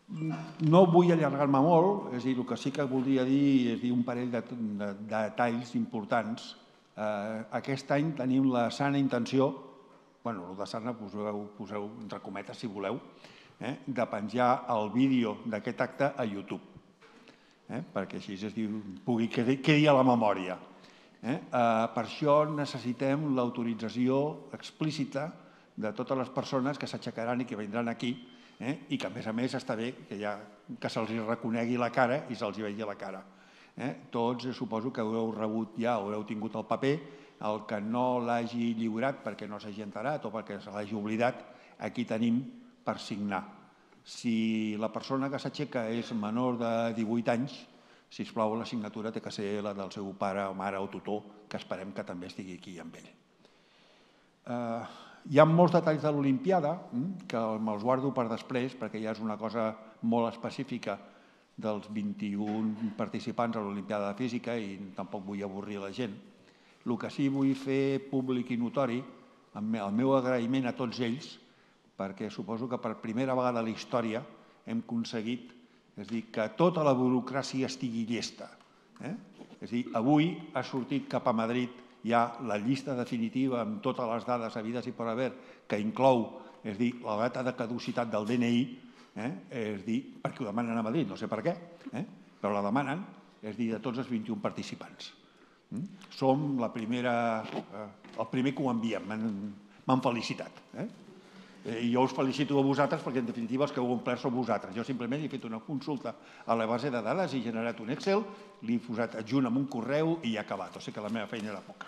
No vull allargar-me molt, és a dir, el que sí que voldria dir és un parell de detalls importants. Aquest any tenim la sana intenció, el de sana poseu entre cometes si voleu, de penjar el vídeo d'aquest acte a YouTube, perquè així quedi a la memòria. Per això necessitem l'autorització explícita de totes les persones que s'aixecaran i que vindran aquí, i que, a més, està bé que se'ls reconegui la cara i se'ls vegi la cara. Tots suposo que haureu rebut ja, haureu tingut el paper, el que no l'hagi lliurat perquè no s'hagi enterat o perquè se l'hagi oblidat, aquí tenim per signar. Si la persona que s'aixeca és menor de 18 anys, sisplau, la signatura té que ser la del seu pare o mare o tutor, que esperem que també estigui aquí amb ell. Hi ha molts detalls de l'Olimpiada que me'ls guardo per després perquè ja és una cosa molt específica dels 21 participants a l'Olimpiada de Física i tampoc vull avorrir la gent. El que sí vull fer públic i notori, el meu agraïment a tots ells, perquè suposo que per primera vegada a la història hem aconseguit que tota la burocràcia estigui llesta. És a dir, avui ha sortit cap a Madrid ja la llista definitiva amb totes les dades havides i per haver, que inclou la data de caducitat del DNI, perquè ho demanen a Madrid, no sé per què, però la demanen, de tots els 21 participants. Som el primer que ho enviem, m'han felicitat. I jo us felicito a vosaltres perquè, en definitiva, els que heu omplert sou vosaltres. Jo simplement he fet una consulta a la base de dades, he generat un Excel, l'he posat adjunt amb un correu i he acabat. O sigui que la meva feina era poca.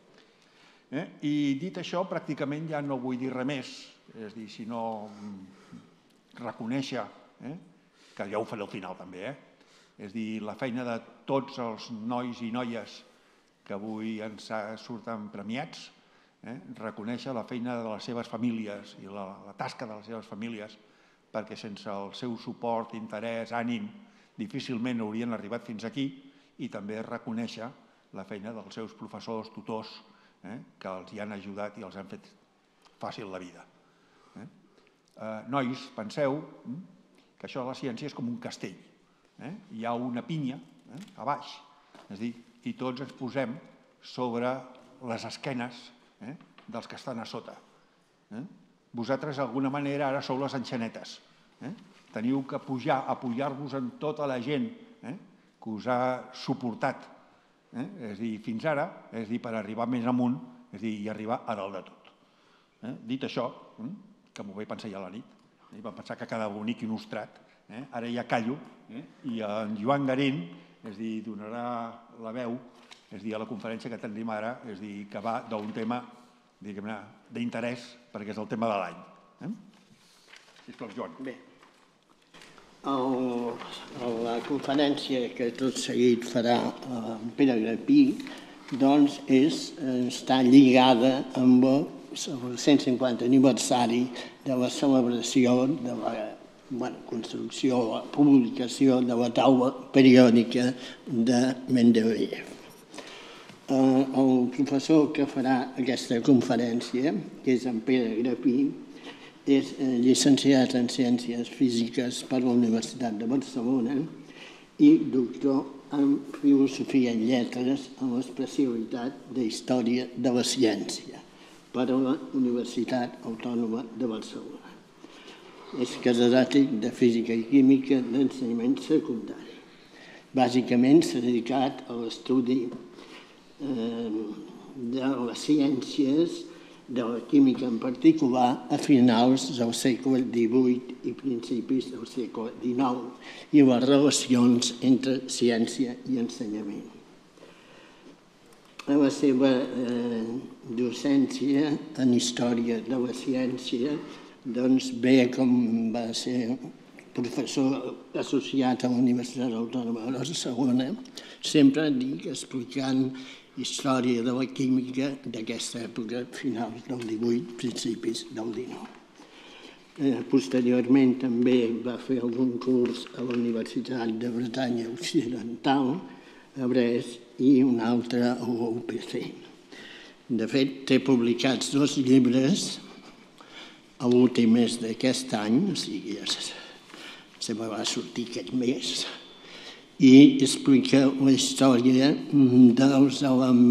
I dit això, pràcticament ja no vull dir res més, és a dir, sinó reconèixer, que ja ho faré al final també, és a dir, la feina de tots els nois i noies que avui ens surten premiats, reconèixer la feina de les seves famílies i la tasca de les seves famílies, perquè sense el seu suport, interès, ànim, difícilment haurien arribat fins aquí, i també reconèixer la feina dels seus professors, tutors, que els hi han ajudat i els han fet fàcil la vida. Nois, penseu que això de la ciència és com un castell. Hi ha una pinya a baix, és a dir, i tots ens posem sobre les esquenes dels que estan a sota. Vosaltres, d'alguna manera, ara sou les enxanetes. Teniu que apujar-vos en tota la gent que us ha suportat. És a dir, fins ara, per arribar més amunt, i arribar a dalt de tot. Dit això, que m'ho vaig pensar ja a la nit, vam pensar que quedava bonic i il·lustrat, ara ja callo, i en Joan Garín donarà la veu a la conferència que tenim ara, que va d'un tema d'interès, perquè és el tema de l'any. Sisplau, Joan. Bé, la conferència que tot seguit farà en Pere Grapí doncs està lligada amb el 150 aniversari de la celebració de la construcció, la publicació de la taula periòdica de Mendeleev. El professor que farà aquesta conferència, que és en Pere Grapí, és llicenciat en Ciències Físiques per la Universitat de Barcelona i doctor en Filosofia i Lletres en l'especialitat d'Història de la Ciència per a la Universitat Autònoma de Barcelona. És catedràtic de Física i Química d'ensenyament secundari. Bàsicament s'ha dedicat a l'estudi de les ciències, de la química en particular, a finals del segle XVIII i principis del segle XIX i les relacions entre ciència i ensenyament. La seva docència en història de la ciència ve com va ser professor associat a la Universitat Autònoma de Barcelona, sempre explicant història de la química d'aquesta època, finals del XVIII, principis del XIX. Posteriorment també va fer algun curs a la Universitat de Bretanya Occidental, a Brest, i un altre a l'UPC. De fet, té publicats 2 llibres, l'últim és d'aquest any, o sigui, se me va sortir aquest mes, i explica la història dels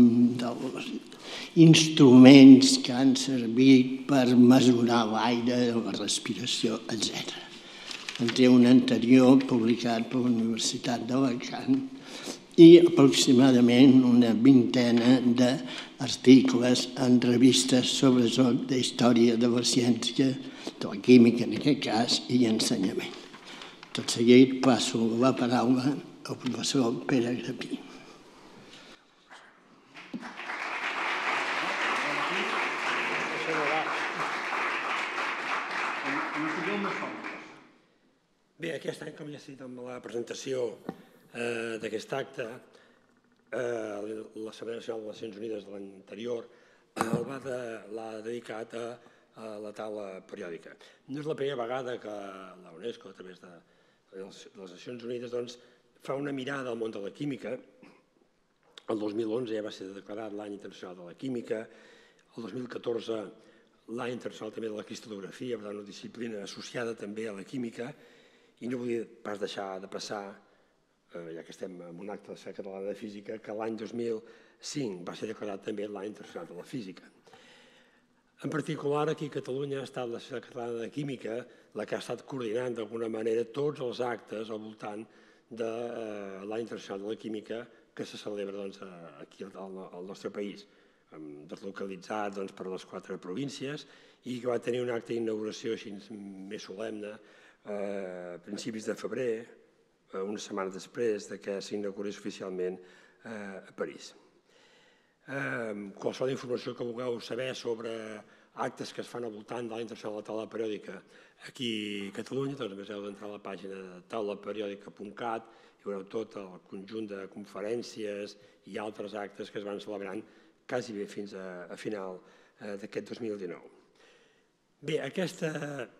instruments que han servit per mesurar l'aire, la respiració, etc. En té un anterior publicat per la Universitat d'Alacant i aproximadament una vintena d'articles en revistes, sobretot de història de la ciència, de la química en aquest cas, i ensenyament. Tot seguit passo la paraula al professor Pere Grapí. Bé, aquest any, com ja s'ha dit amb la presentació d'aquest acte, l'Assemblea Nacional de les Nacions Unides de l'any anterior l'ha dedicat a la taula periòdica. No és la primera vegada que la UNESCO, a través de les Nacions Unides, fa una mirada al món de la química. El 2011 ja va ser declarat l'any internacional de la química, el 2014 l'any internacional també de la cristal·lografia, per tant una disciplina associada també a la química, i no volia pas deixar de passar, ja que estem en un acte de la Societat Catalana de Física, que l'any 2005 va ser declarat també l'any internacional de la física. En particular, aquí a Catalunya ha estat la Societat Catalana de Química la que ha estat coordinant d'alguna manera tots els actes al voltant de l'any internacional de la química que se celebra aquí al nostre país, deslocalitzat per les 4 províncies, i que va tenir un acte d'inauguració així més solemne a principis de febrer, una setmana després que s'inaugurés oficialment a París. Qualsevol informació que vulgueu saber sobre actes que es fan al voltant de l'any internacional de la taula periòdica aquí a Catalunya, només heu d'entrar a la pàgina de taulaperiòdica.cat i veureu tot el conjunt de conferències i altres actes que es van celebrant quasi bé fins a final d'aquest 2019. Bé, aquesta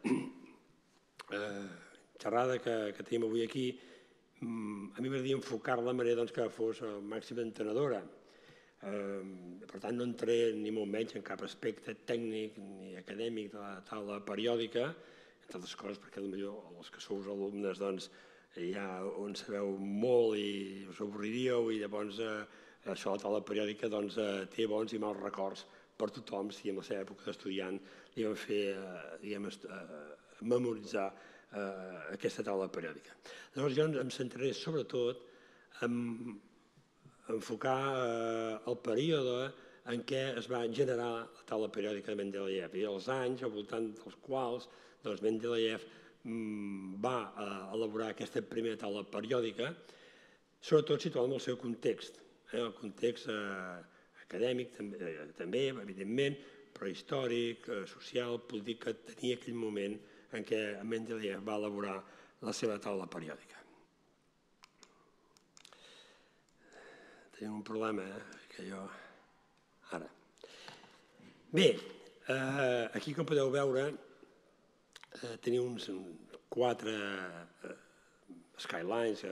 xerrada que tenim avui aquí, a mi m'agradaria enfocar-la de manera que fos al màxim entenedora. Per tant, no entraré ni molt menys en cap aspecte tècnic ni acadèmic de la taula periòdica, entre altres coses perquè potser els que sou alumnes ja en sabeu molt i us avorriríeu, i llavors això de la taula periòdica té bons i mals records per tothom si en la seva època d'estudiant li van fer memoritzar aquesta taula periòdica. Llavors jo em centraré sobretot en enfocar el període en què es va generar la taula periòdica de Mendeleev i els anys al voltant dels quals Mendeleev va elaborar aquesta primera taula periòdica, sobretot situada en el seu context, el context acadèmic també, evidentment, però històric, social, polític, que tenia aquell moment en què Mendeleev va elaborar la seva taula periòdica. Tenim un problema, que jo... Ara. Bé, aquí, com podeu veure, teniu uns 4 skylines,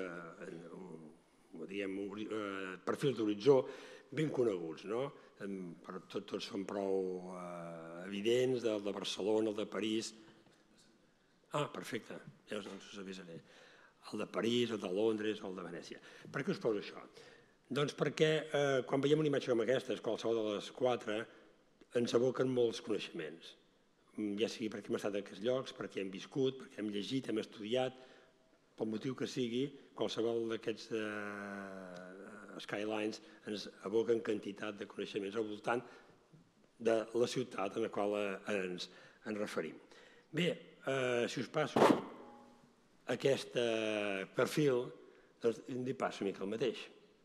perfils d'horitzó ben coneguts, no? Tots són prou evidents, el de Barcelona, el de París. Ah, perfecte, ja us avisaré. El de París, el de Londres o el de Venècia. Per què us poso això? Doncs perquè quan veiem una imatge com aquesta, qualsevol de les 4, ens evoquen molts coneixements. Ja sigui perquè hem estat en aquests llocs, perquè hem viscut, perquè hem llegit, hem estudiat, pel motiu que sigui, qualsevol d'aquests skylines ens evoquen quantitat de coneixements al voltant de la ciutat en la qual ens referim. Bé, si us passo aquest perfil, doncs li passo una mica el mateix.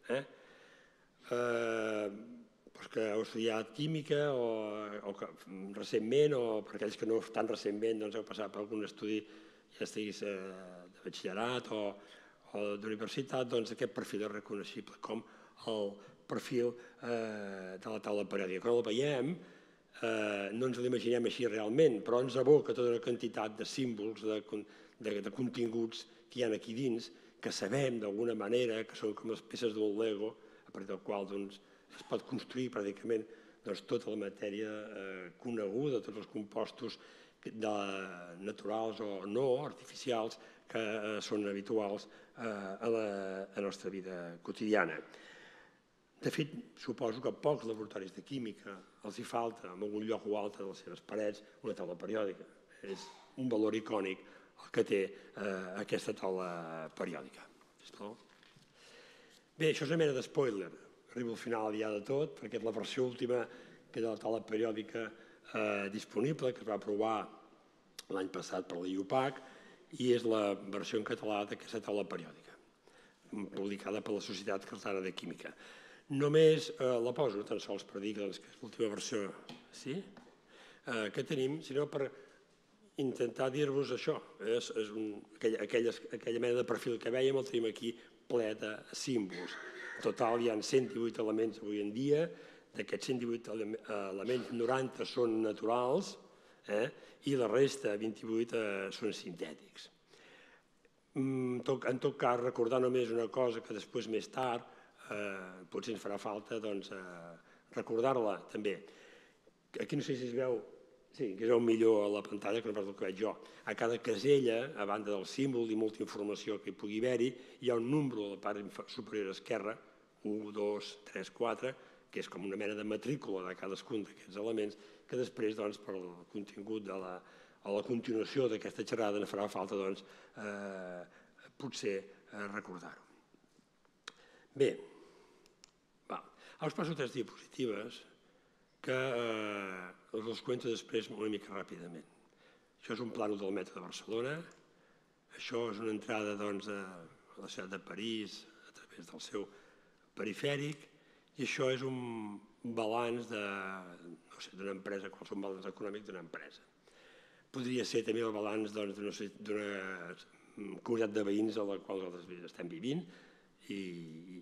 Que heu estudiat química recentment, o per aquells que no tan recentment heu passat per algun estudi, ja estiguis de batxillerat o d'universitat, doncs aquest perfil és reconeixible com el perfil de la taula periòdica. Quan el veiem no ens l'imaginem així realment, però ens evoca tota una quantitat de símbols, de continguts que hi ha aquí dins, que sabem d'alguna manera que són com les peces d'un Lego, a partir del qual es pot construir pràcticament tota la matèria coneguda, tots els compostos naturals o no, artificials, que són habituals a la nostra vida quotidiana. De fet, suposo que a pocs laboratoris de química els hi falta, en algun lloc o altre de les seves parets, una taula periòdica. És un valor icònic el que té aquesta taula periòdica. Sisplau. Bé, això és una mena d'espoiler. Arribo al final ja de tot, perquè és la versió última que és la taula periòdica disponible, que es va aprovar l'any passat per la IUPAC, i és la versió en català d'aquesta taula periòdica, publicada per la Societat Catalana de Química. Només la poso tan sols per dir que és l'última versió que tenim, sinó per intentar dir-vos això. Aquella mena de perfil que vèiem el tenim aquí ple de símbols. En total hi ha 118 elements avui en dia. D'aquests 118 elements, 90 són naturals i la resta, 28, són sintètics. En tot cas, recordar només una cosa que després, més tard, potser ens farà falta recordar-la també. Aquí no sé si es veu, sí, que es veu millor a la pantalla que no pas el que veig jo. A cada casella, a banda del símbol i molta informació que hi pugui haver-hi, hi ha un número a la part superior esquerra, 1, 2, 3, 4, que és com una mena de matrícula de cadascun d'aquests elements, que després, per al contingut a la continuació d'aquesta xerrada, no farà falta, potser, recordar-ho. Bé, us passo 3 diapositives que us comento després una mica ràpidament. Això és un plànol del metro de Barcelona, això és una entrada a la ciutat de París a través del seu perifèric, i això és un balanç d'una empresa, qualsevol balanç econòmic d'una empresa. Podria ser també el balanç d'una comunitat de veïns a la qual nosaltres estem vivint, i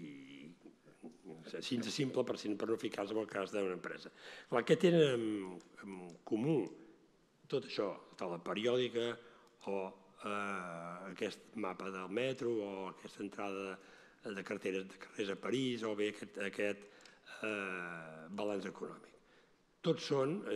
així de simple per no ficar-nos en el cas d'una empresa. Què tenen en comú tot això, la periòdica o aquest mapa del metro o aquesta entrada de carrers a París o bé aquest balanç econòmic? Tots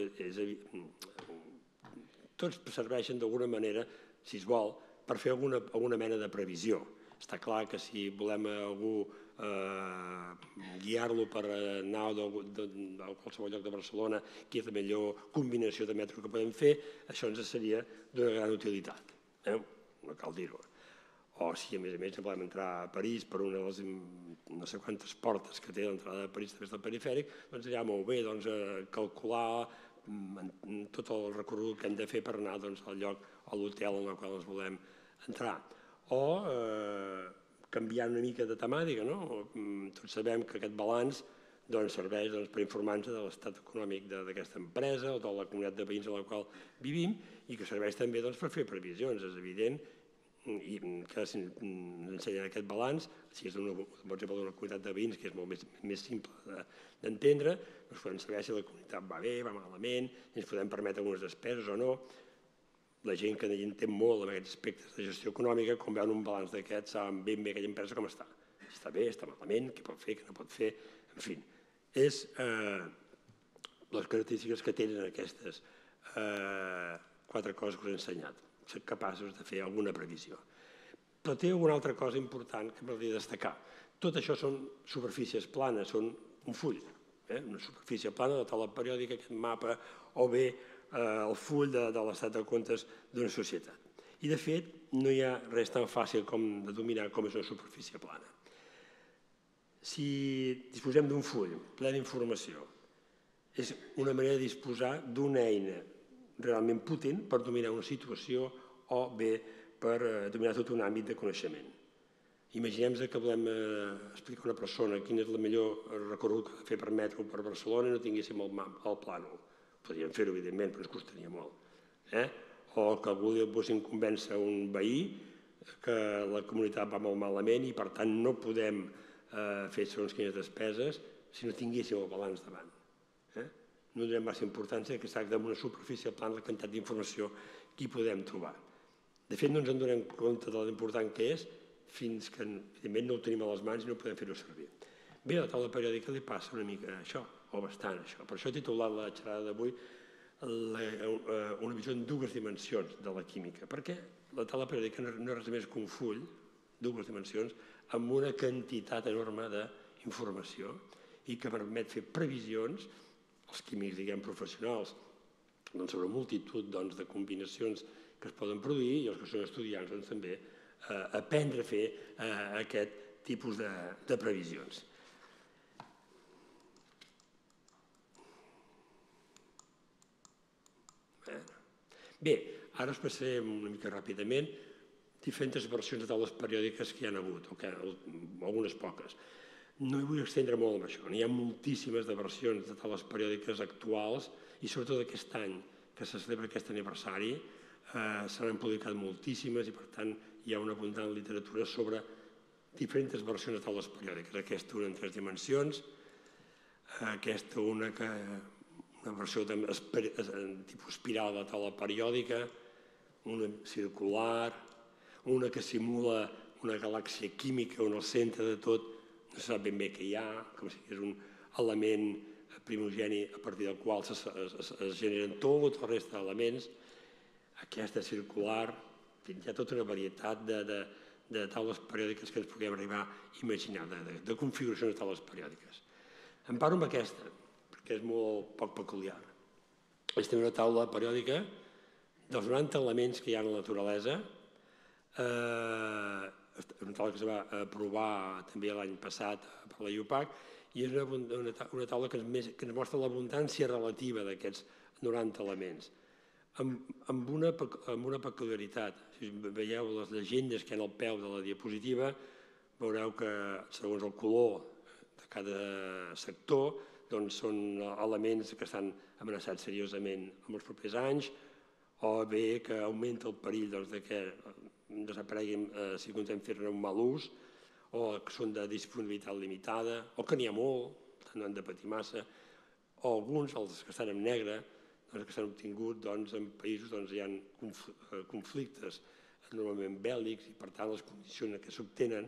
serveixen d'alguna manera, si es vol, per fer alguna mena de previsió. Està clar que si volem algú guiar-lo per anar a qualsevol lloc de Barcelona, que és la millor combinació de metro que podem fer, això ens seria d'una gran utilitat. No cal dir-ho. O si, a més, volem entrar a París per una de les no sé quantes portes que té l'entrada a París a través del perifèric, doncs ja molt bé calcular tot el recorregut que hem de fer per anar al lloc, a l'hotel en el qual ens volem entrar. O canviar una mica de temàtica. Tots sabem que aquest balanç serveix per informar-nos de l'estat econòmic d'aquesta empresa o de la comunitat de veïns en la qual vivim i que serveix també per fer previsions. És evident que si ens ensenyen aquest balanç, si és d'una comunitat de veïns que és molt més simple d'entendre, doncs podem saber si la comunitat va bé, va malament, si ens podem permetre algunes despeses o no. La gent que hi entén molt en aquests aspectes de gestió econòmica, quan veuen un balanç d'aquests, saben ben bé aquella empresa com està. Si està bé, està malament, què pot fer, què no pot fer, en fi. És les característiques que tenen aquestes 4 coses que us he ensenyat. Ser capaços de fer alguna previsió. Però té alguna altra cosa important que m'hauria de destacar. Tot això són superfícies planes, són un full, una superfície plana de taula periòdica, aquest mapa, o bé el full de l'estat de comptes d'una societat. I, de fet, no hi ha res tan fàcil com de dominar com és una superfície plana. Si disposem d'un full ple d'informació, és una manera de disposar d'una eina realment potent per dominar una situació o bé per dominar tot un àmbit de coneixement. Imaginem que volem explicar a una persona quin és el millor recorregut que ha de fer per metro per Barcelona i no tinguéssim el plànol. Podríem fer-ho, evidentment, però ens costaria molt. O que volguéssim convèncer un veí que la comunitat va molt malament i, per tant, no podem fer segons quines despeses si no tinguéssim el balanç davant. No donem massa importància que es tracta d'una superfície plana la quantitat d'informació que hi podem trobar. De fet, no ens en donem compte de l'important que és fins que, evidentment, no ho tenim a les mans i no podem fer-ho servir. Bé, a la taula periòdica li passa una mica això, o bastant això. Per això he titulat la xerrada d'avui una visió en 2 dimensions de la química, perquè la taula periòdica no és res més que un full, dues dimensions, amb una quantitat enorme d'informació i que permet fer previsions, els químics, diguem, professionals, sobre multitud de combinacions que es poden produir i els que són estudiants també aprendre a fer aquest tipus de previsions. Bé, ara us passaré una mica ràpidament diferents versions de taules periòdiques que hi ha hagut, o algunes poques. No hi vull estendre molt amb això. N'hi ha moltíssimes de versions de taules periòdiques actuals i sobretot aquest any que se celebra aquest aniversari se n'han publicat moltíssimes i per tant hi ha una abundant literatura sobre diferents versions de taules periòdiques. Aquesta una en 3 dimensions, aquesta una versió tipus espiral de taula periòdica, una circular, una que simula una galàxia química on al centre de tot no se sap ben bé què hi ha, com si és un element primogeni a partir del qual es generen tot la resta d'elements. Aquesta circular, hi ha tota una varietat de taules periòdiques que ens puguem arribar a imaginar, de configuracions de taules periòdiques. Em paro amb aquesta, perquè és molt poc peculiar. És també una taula periòdica dels 90 elements que hi ha a la naturalesa. És una taula que es va aprovar també l'any passat per la IUPAC i és una taula que ens mostra l'abundància relativa d'aquests 90 elements, amb una peculiaritat. Si veieu les llegendes que hi ha al peu de la diapositiva, veureu que segons el color de cada sector són elements que estan amenaçats seriosament en els propers anys o bé que augmenta el perill que desapareguin si contem fer-ne un mal ús o que són de disponibilitat limitada o que n'hi ha molt, no han de patir massa, o alguns, els que estan en negre, que s'han obtingut en països on hi ha conflictes normalment bèl·lics i per tant les condicions que s'obtenen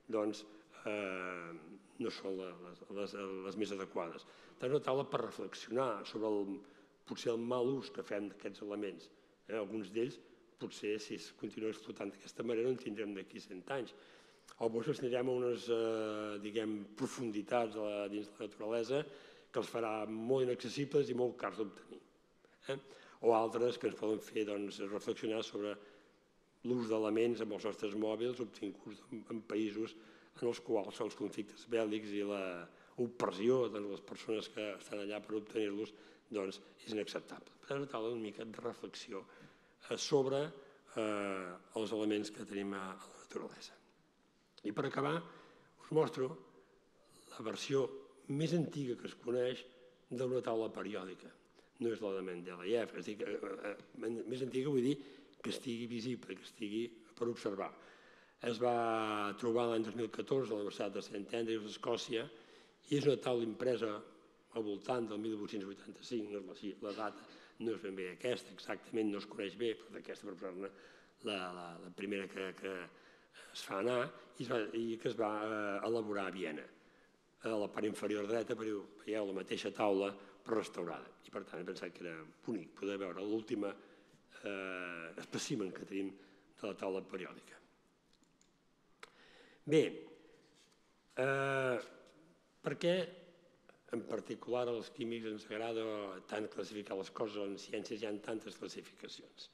no són les més adequades. És una taula per reflexionar sobre potser el mal ús que fem d'aquests elements. Alguns d'ells potser si es continua explotant d'aquesta manera no en tindrem d'aquí 100 anys. O potser ens tindrem a unes profunditats dins la naturalesa que els farà molt inaccessibles i molt cars d'obtenir. O altres que ens poden fer reflexionar sobre l'ús d'elements amb els nostres mòbils obtinguts en països en els quals els conflictes bèl·lics i l'opressió de les persones que estan allà per obtenir-los és inacceptable. Per tant, una taula una mica de reflexió sobre els elements que tenim a la naturalesa. I per acabar us mostro la versió més antiga que es coneix d'una taula periòdica. No és la de Mendeleev, més antiga vull dir que estigui visible, que estigui per observar. Es va trobar l'any 2014 a la Universitat de St. Andrews, Escòcia, i és una taula impresa al voltant del 1885, la data no és ben bé aquesta, exactament no es coneix bé, però d'aquesta per posar-ne la primera que es fa anar i que es va elaborar a Viena. A la part inferior dreta veieu la mateixa taula però restaurada i per tant he pensat que era bonic poder veure l'última espècimen que tenim de la taula periòdica. Bé, per què en particular als químics ens agrada tant classificar les coses o en ciències hi ha tantes classificacions?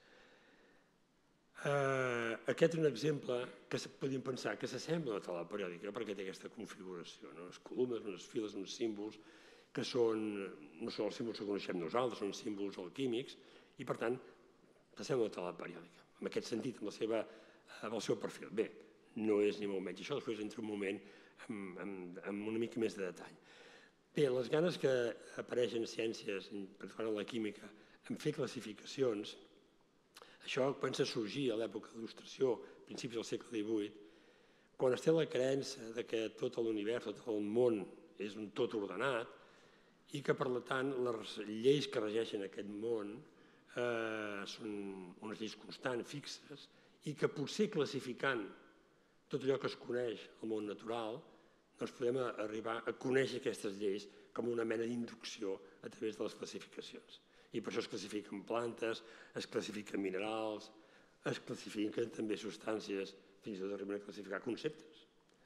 Aquest és un exemple que podríem pensar que s'assembla a la taula periòdica perquè té aquesta configuració, unes columnes, unes files, uns símbols que no són els símbols que coneixem nosaltres, són símbols alquímics i per tant s'assembla a la taula periòdica. En aquest sentit, amb el seu perfil. Bé, no és ni molt menys això, després entra un moment amb una mica més de detall. Bé, les ganes que apareixen en ciències, particularment en la química, en fer classificacions, això comença a sorgir a l'època de l'il·lustració, principis del segle XVIII, quan es té la creença que tot l'univers, tot el món és un tot ordenat i que, per tant, les lleis que regeixen aquest món són unes lleis constants, fixes, i que potser classificant tot allò que es coneix al món natural, doncs podem arribar a conèixer aquestes lleis com una mena d'inducció a través de les classificacions. I per això es classifiquen plantes, es classifiquen minerals, es classifiquen també substàncies, fins i tot arriben a classificar conceptes.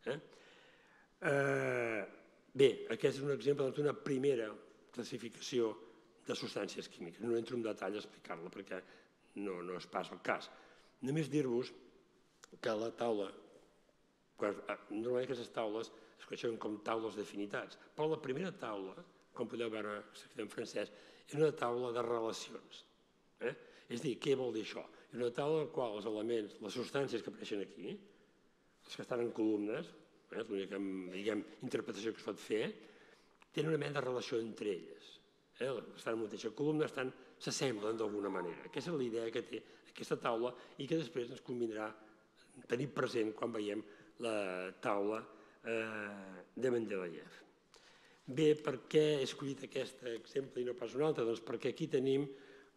Bé, aquest és un exemple d'una primera classificació de substàncies químiques. No entro en detall a explicar-la perquè no és pas el cas. Només dir-vos que la taula, normalment aquestes taules es coneixen com taules d'afinitats, però la primera taula, com podeu veure en francès, és una taula de relacions. És a dir, què vol dir això? És una taula en la qual els elements, les substàncies que apareixen aquí, els que estan en columnes, és l'única interpretació que es pot fer, tenen una mena de relació entre elles. Estan en la mateixa columna, s'assemblen d'alguna manera. Aquesta és la idea que té aquesta taula i que després ens convindrà tenir present quan veiem la taula de Mendeleev. Bé, per què he escollit aquest exemple i no pas un altre? Doncs perquè aquí tenim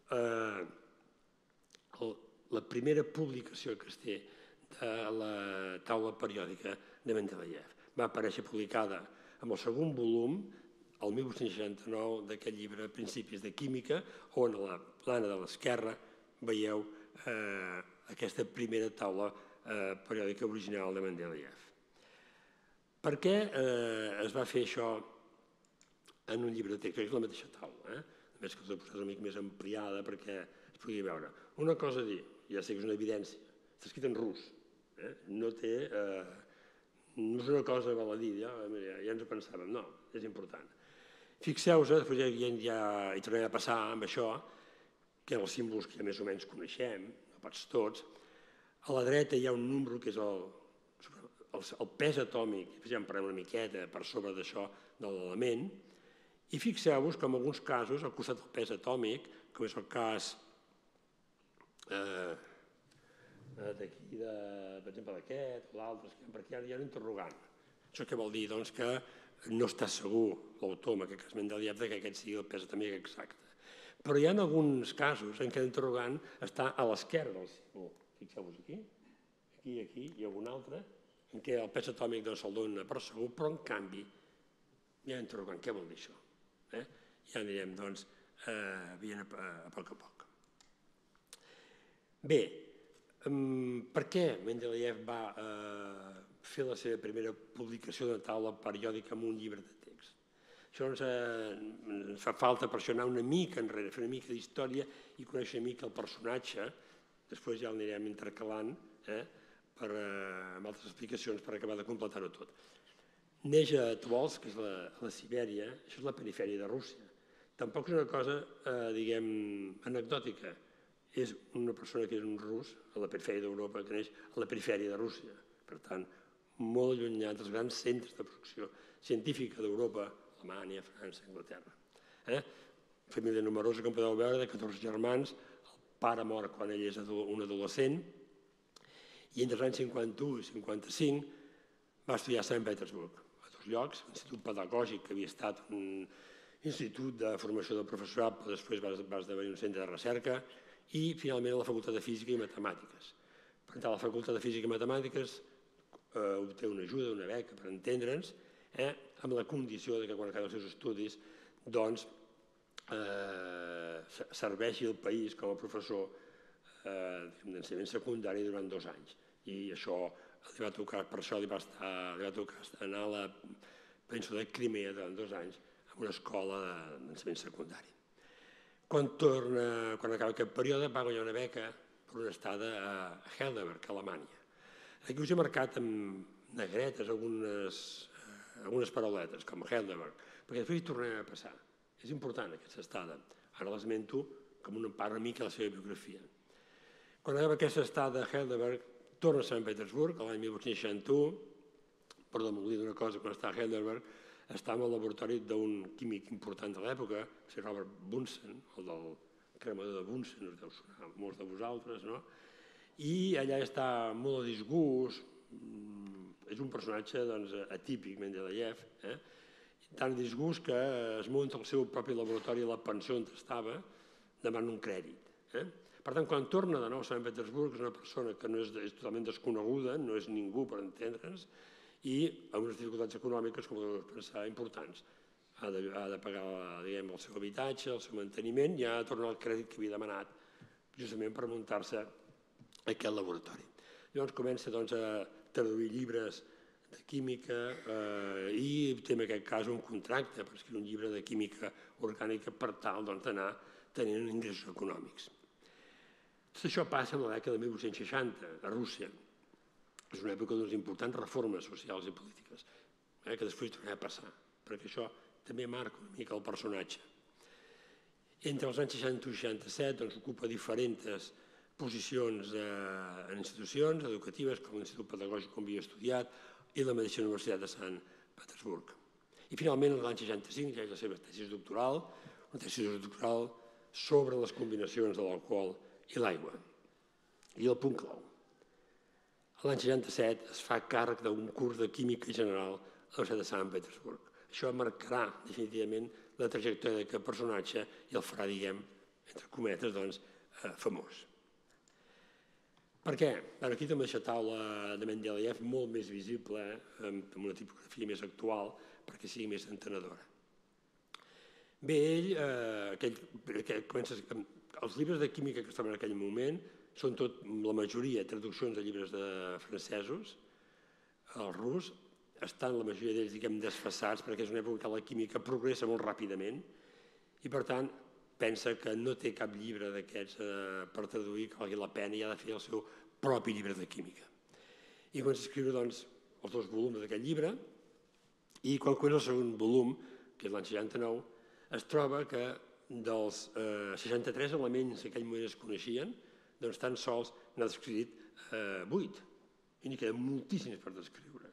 la primera publicació que es té de la taula periòdica de Mendeleev. Va aparèixer publicada amb el segon volum, el 1869, d'aquest llibre Principis de Química, on a la plana de l'esquerra veieu aquesta primera taula periòdica original de Mendeleev. Per què es va fer això en un llibre de text? És la mateixa taula, només que us he posat una mica més ampliada perquè es pugui veure. Una cosa a dir, ja sé que és una evidència, està escrit en rus, no és una cosa val a dir, ja ens ho pensàvem, no, és important. Fixeu-vos, després ja hi tornaré a passar amb això, que eren els símbols que ja més o menys coneixem, no pas tots. A la dreta hi ha un número que és el pes atòmic, ja en parlem una miqueta per sobre d'això de l'element, i fixeu-vos que en alguns casos, al costat del pes atòmic, com és el cas d'aquí, per exemple, d'aquest o l'altre, perquè hi ha un interrogant. Això què vol dir? Doncs que no està segur l'autor, en aquest cas Mendeleev, que aquest sigui el pes atòmic exacte. Però hi ha alguns casos en què l'interrogant està a l'esquerra del símbol. Fixeu-vos aquí, aquí i algun altre, en què el pes atòmic se'l dona per segur, però en canvi hi ha interrogant. Què vol dir això? Ja anirem, doncs, veient a poc a poc. Bé, per què Mendeleev va fer la seva primera publicació de taula periòdica en un llibre de text? Això ens fa falta per això anar una mica enrere, fer una mica d'història i conèixer una mica el personatge. Després ja l'anirem intercalant amb altres explicacions per acabar de completar-ho tot. Neix a Tobolsk, que és la Sibèria, això és la perifèria de Rússia. Tampoc és una cosa, diguem, anecdòtica. És una persona que és un rus a la perifèria d'Europa, que neix a la perifèria de Rússia. Per tant, molt allunyat dels grans centres de producció científica d'Europa, Alemanya, França, Anglaterra. Família numerosa, com podeu veure, de 14 germans. El pare mor quan ell és un adolescent i entre els anys 51 i 55 va estudiar a Sant Petersburg, a dos llocs, l'Institut Pedagògic, que havia estat un institut de formació del professorat, però després va esdevenir un centre de recerca, i finalment a la Facultat de Física i Matemàtiques. Per entrar a la Facultat de Física i Matemàtiques obté una ajuda, una beca, per entendre'ns, amb la condició que quan acabi els seus estudis doncs serveixi el país com a professor d'ensenyament secundari durant 2 anys. I això li va tocar, per això li va tocar anar a la península de Crimea durant 2 anys en una escola d'ensenyament secundari. Quan acaba aquest període va guanyar una beca per una estada a Heidelberg, a Alemanya. Aquí us he marcat amb negretes algunes parauletes, com Heidelberg, perquè després hi tornarem a passar. És important aquesta estada. Ara l'esmento com una part una mica de la seva biografia. Quan acaba aquesta estada a Heidelberg, torna a Sant Petersburg, l'any 1861, però m'oblida d'una cosa, quan està a Heidelberg, està en el laboratori d'un químic important de l'època, que és Robert Bunsen, el del cremador de Bunsen, us deu sonar molts de vosaltres, no? I allà està molt a disgust, és un personatge atípic, Mendeleev, tan a disgust que es munta el seu propi laboratori a la pensió on estava, demana un crèdit. Per tant, quan torna de nou a Sant Petersburg, és una persona que no és totalment desconeguda, no és ningú per entendre'ns, i amb unes dificultats econòmiques, com podeu pensar, importants. Ha de pagar el seu habitatge, el seu manteniment, i ha de tornar el crèdit que havia demanat, justament per muntar-se aquest laboratori. Llavors comença a traduir llibres de química i té en aquest cas un contracte per escriure un llibre de química orgànica per tal d'anar tenint ingressos econòmics. Tot això passa en la dècada de 1860 a Rússia. És una època d'unes importants reformes socials i polítiques que després tornarà a passar, perquè això també marca una mica el personatge. Entre els anys 60 i 67 ocupa diferents posicions en institucions educatives com l'Institut Pedagògic on havia estudiat i la mateixa Universitat de Sant Petersburg. I finalment, l'any 65, ja és la seva tesi doctoral, una tesi doctoral sobre les combinacions de l'alcohol i l'aigua. I el punt clau. L'any 67 es fa càrrec d'un curs de química general a la Universitat de Sant Petersburg. Això marcarà definitivament la trajectòria d'aquest personatge i el farà, diguem, entre cometes, famós. Per què? Aquí també aquesta taula de Mendeleev molt més visible, amb una tipografia més actual, perquè sigui més entenedora. Bé, els llibres de química que es troben en aquell moment són la majoria traduccions de llibres francesos, el rus, estan la majoria d'ells, diguem, desfasats, perquè és una època en què la química progressa molt ràpidament i, per tant, pensa que no té cap llibre d'aquests per traduir que valgui la pena i ha de fer el seu propi llibre de química. I comença a escriure, doncs, els 2 volums d'aquest llibre i quan comença el segon volum, que és l'any 69, es troba que dels 63 elements que en aquell moment es coneixien, doncs tan sols n'ha descrit 8 i n'hi queden moltíssims per descriure.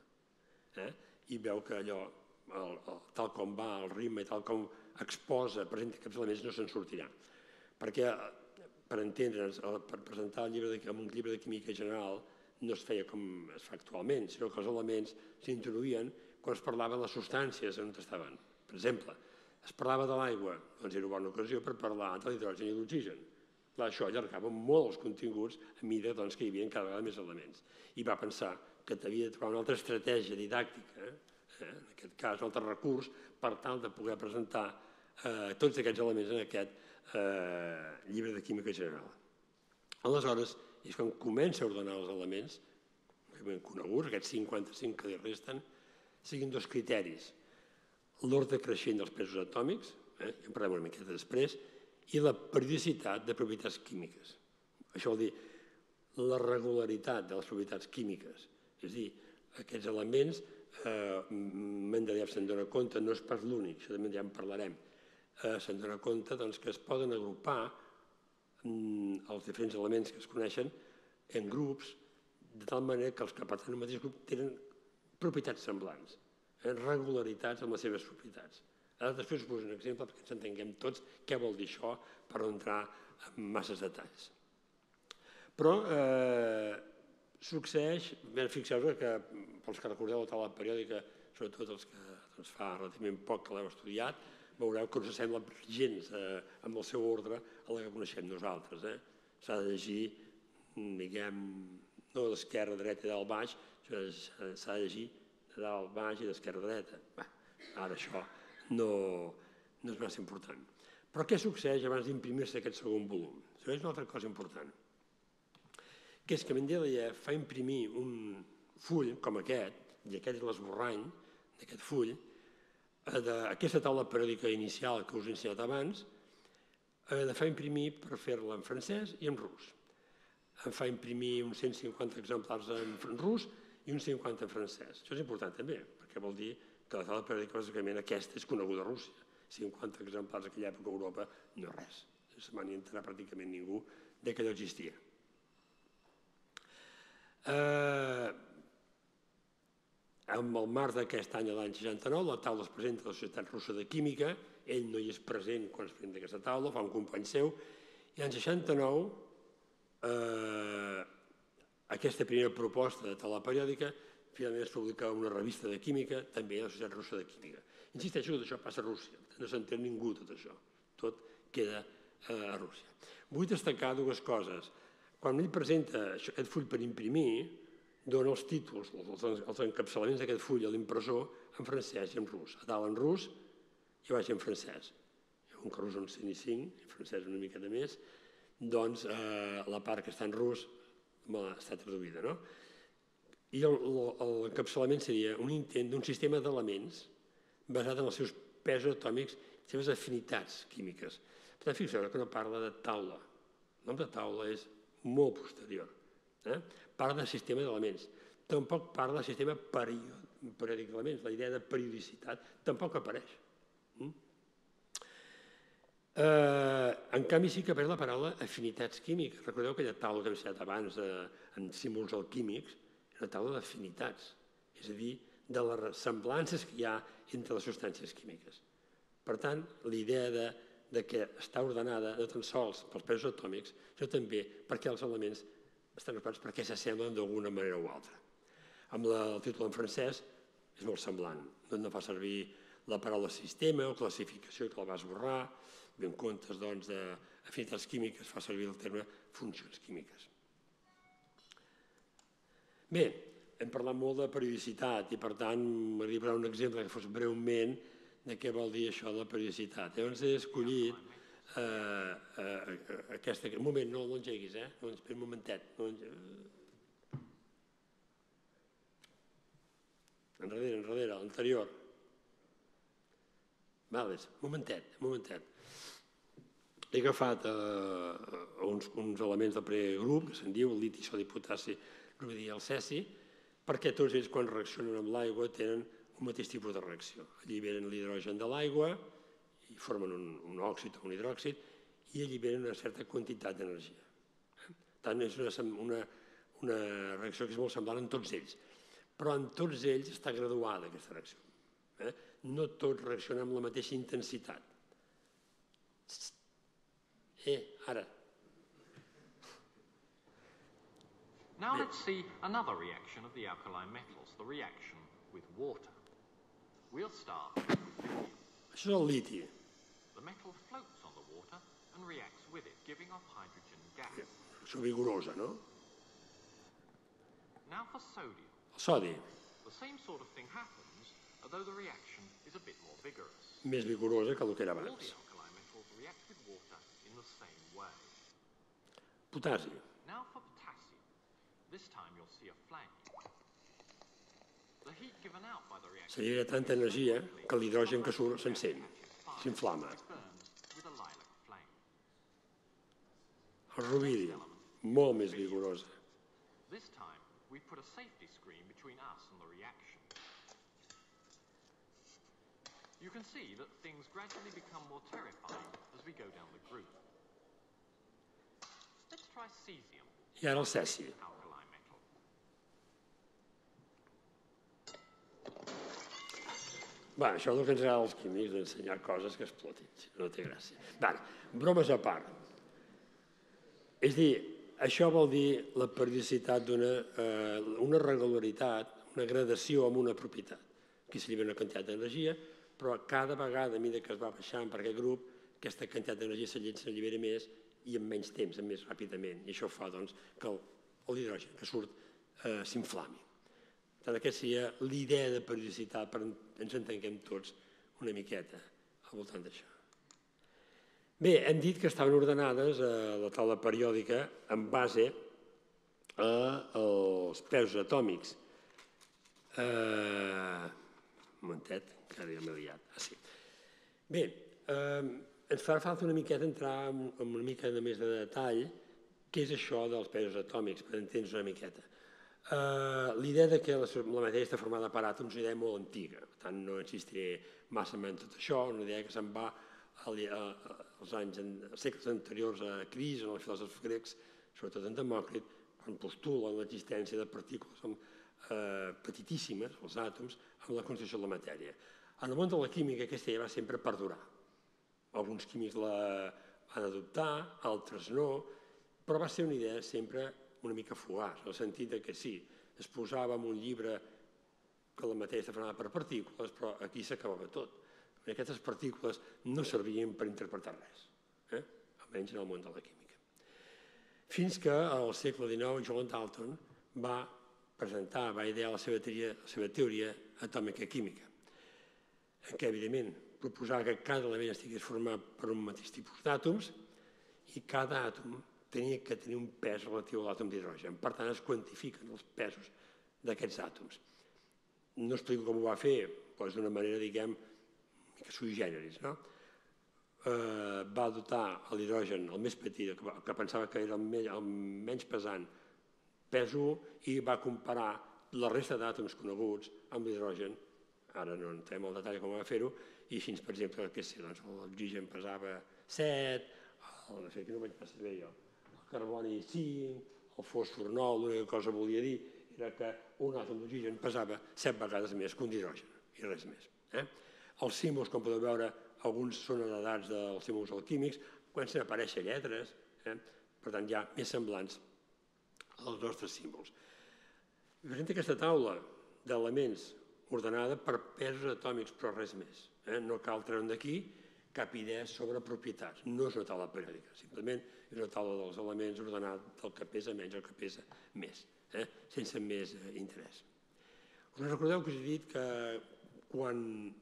I veu que allò, tal com va, el ritme i tal com exposa, presenta aquests elements, no se'n sortirà. Perquè, per entendre'ns, per presentar un llibre de química general no es feia com es fa actualment, sinó que els elements s'introduïen quan es parlava de les substàncies on estaven. Per exemple, es parlava de l'aigua, doncs era una bona ocasió per parlar de l'hidrogen i l'oxigen. Això allargava molt els continguts a mesura que hi havia cada vegada més elements. I va pensar que havia de trobar una altra estratègia didàctica, en aquest cas un altre recurs, per tal de poder presentar tots aquests elements en aquest llibre de química general. Aleshores, és quan comença a ordenar els elements, ben coneguts, aquests 55 que li resten, siguin 2 criteris. L'ordre creixent dels pesos atòmics, ja en parlem una miqueta després, i la periodicitat de propietats químiques. Això vol dir la regularitat de les propietats químiques. És a dir, aquests elements, Mendeleev se'n dona compte, no és pas l'únic, això també ja en parlarem, se'n dona compte que es poden agrupar els diferents elements que es coneixen en grups, de tal manera que els que pertanyen al mateix grup tenen propietats semblants, regularitats amb les seves propietats. Ara després us poso un exemple perquè ens entenguem tots què vol dir això per no entrar en masses detalls. Però succeeix, fixeu-vos que pels que recordeu la taula periòdica, sobretot els que fa relativament poc que l'heu estudiat, veureu que no s'assembla gens amb el seu ordre a la que coneixem nosaltres. S'ha de llegir, diguem, no d'esquerra a dreta i dalt baix, s'ha de llegir de dalt baix i d'esquerra a dreta. Ara això no és massa important. Però què succeeix abans d'imprimir-se aquest segon volum? Això és una altra cosa important, que és que Mendeleev fa imprimir un full com aquest, i aquest és l'esborrany d'aquest full, d'aquesta taula periòdica inicial que us he ensenyat abans, la fa imprimir per fer-la en francès i en rus. En fa imprimir uns 150 exemplars en rus i uns 50 en francès. Això és important també, perquè vol dir que la taula periòdica, bàsicament, aquesta és coneguda a Rússia. 50 exemplars en aquella època a Europa no és res. No se m'ha ni enterat pràcticament ningú que allò existia. En el març d'aquest any, l'any 69, la taula es presenta a la Societat Russa de Química, ell no hi és present quan es presenta aquesta taula, fa un company seu, i l'any 69 aquesta primera proposta de taula periòdica finalment es publica una revista de química, també a la Societat Russa de Química. Insisteixo que tot això passa a Rússia, no s'entén ningú tot això, tot queda a Rússia. Vull destacar 2 coses. Quan ell presenta aquest full per imprimir, dona els títols, els encapçalaments d'aquest full a l'impressor en francès i en rus. A dalt en rus i a baix en francès. Un que rus en 105, en francès una miqueta més, doncs la part que està en rus està traduïda, no? I l'encapçalament seria un intent d'un sistema d'elements basat en els seus pesos atòmics i les seves afinitats químiques. Per tant, fixeu que no parla de taula. El nom de taula és molt posterior. Parla de sistema d'elements. Tampoc parla de sistema periòdic d'elements. La idea de periodicitat tampoc apareix. En canvi, sí que apareix la paraula afinitats químiques. Recordeu aquella taula que hem ensenyat abans en símbols alquímics? És una taula d'afinitats, és a dir, de les semblances que hi ha entre les substàncies químiques. Per tant, la idea que està ordenada no tan sols pels pesos atòmics, sinó també perquè els elements estan ordenats perquè s'assemblen d'alguna manera o altra. Amb el títol en francès és molt semblant. No fa servir la paraula sistema o classificació, que la va esborrar, i en comptes d'afinitats químiques fa servir el terme funcions químiques. Bé, hem parlat molt de periodicitat i, per tant, m'agradaria posar un exemple que fos breument de què vol dir això de la periodicitat. Llavors he escollit aquesta... Un moment, no engeguis, espera un momentet. Enrere, l'anterior. Un momentet. He agafat uns elements del primer grup, que se'n diu el liti, sodi, potassi, rubidí i el cesi, perquè tots ells, quan reaccionen amb l'aigua, tenen un mateix tipus de reacció. Alliberen l'hidrogen de l'aigua i formen un òxid o un hidròxid i alliberen una certa quantitat d'energia. Per tant, és una reacció que és molt semblant en tots ells. Però en tots ells està graduada aquesta reacció. No tots reaccionen amb la mateixa intensitat. Ara. Now let's see another reaction of the alkaline metals, the reaction with water. We'll start with lithium. Això és el liti. The metal floats on the water and reacts with it, giving off hydrogen gas. Això vigorosa, no? Now for sodium. El sodi. The same sort of thing happens, although the reaction is a bit more vigorous. Més vigorosa que el que era All the abans. alkaline metals react with water in the same way. Potassi. Now for potassium. This time you'll see a flame. The heat given out by the reaction Seria tanta energia que l'hidrogen que surt s'encén, s'inflama. burns with a lilac flame. El rubidi, molt més vigorosa. This time we put a safety screen between us and the reaction. You can see that things gradually become more terrifying as we go down the group. Let's try cesium, I ara el cesi. alkaline metal. Això és el que ens agrada als químics, d'ensenyar coses que explotin, si no té gràcia. Bromes a part. És dir, això vol dir la periodicitat d'una regularitat, una gradació amb una propietat. Aquí s'allibera una quantitat d'energia, però cada vegada, a mesura que es va baixant per aquest grup, aquesta quantitat d'energia s'allibera més i en menys temps, més ràpidament. I això fa que l'hidrogen que surt s'inflami. Per tant, aquesta seria l'idea de periodicitat, per ens entenguem tots una miqueta al voltant d'això. Bé, hem dit que estaven ordenades a la taula periòdica en base als pesos atòmics. Un momentet, que ara ja m'he liat. Bé, ens farà falta una miqueta entrar en una mica més de detall què és això dels pesos atòmics, per entendre una miqueta. L'idea que la matèria està formada per àtoms és una idea molt antiga, per tant no insistiré massa en tot això, una idea que se'n va als segles anteriors a Cris, en els filòsofs grecs, sobretot en Demòcrit, quan postulen l'existència de partícules petitíssimes, els àtoms, en la construcció de la matèria. En el món de la química aquesta idea va sempre perdurar. Alguns químics la van adoptar, altres no, però va ser una idea sempre una mica fugaç, en el sentit que sí, es posava en un llibre que la matèria està formada per partícules, però aquí s'acabava tot. Aquestes partícules no servien per interpretar res, almenys en el món de la química. Fins que al segle XIX John Dalton va presentar, va idear la seva teoria atòmica química, en què, evidentment, proposava que cada element estigués format per un mateix tipus d'àtoms i cada àtom tenia que tenir un pes relatiu a l'àtom d'hidrogen. Per tant, es quantifiquen els pesos d'aquests àtoms. No explico com ho va fer, doncs d'una manera, diguem, que sui generis, no? Va dotar l'hidrogen, el més petit, que pensava que era el menys pesant, pes-1, i va comparar la resta d'àtoms coneguts amb l'hidrogen. Ara no entrem al detall com va fer-ho, i així, per exemple, l'oxigen pesava 7, no sé, aquí no vaig passar bé jo, el carboni 5, el fòsfor 9, l'única cosa que volia dir era que un àtom d'oxigen pesava 7 vegades més que un d'hidrogen, i res més. Els símbols, com podeu veure, alguns són heredats dels símbols alquímics, comencen a aparèixer lletres, per tant, hi ha més semblants als nostres símbols. Presenta aquesta taula d'elements ordenada per pesos atòmics, però res més. No cal treure'n d'aquí cap idea sobre propietats. No és una taula periòdica, simplement és una taula dels elements ordenada del que pesa menys al que pesa més, sense més interès. Us recordeu que us he dit que quan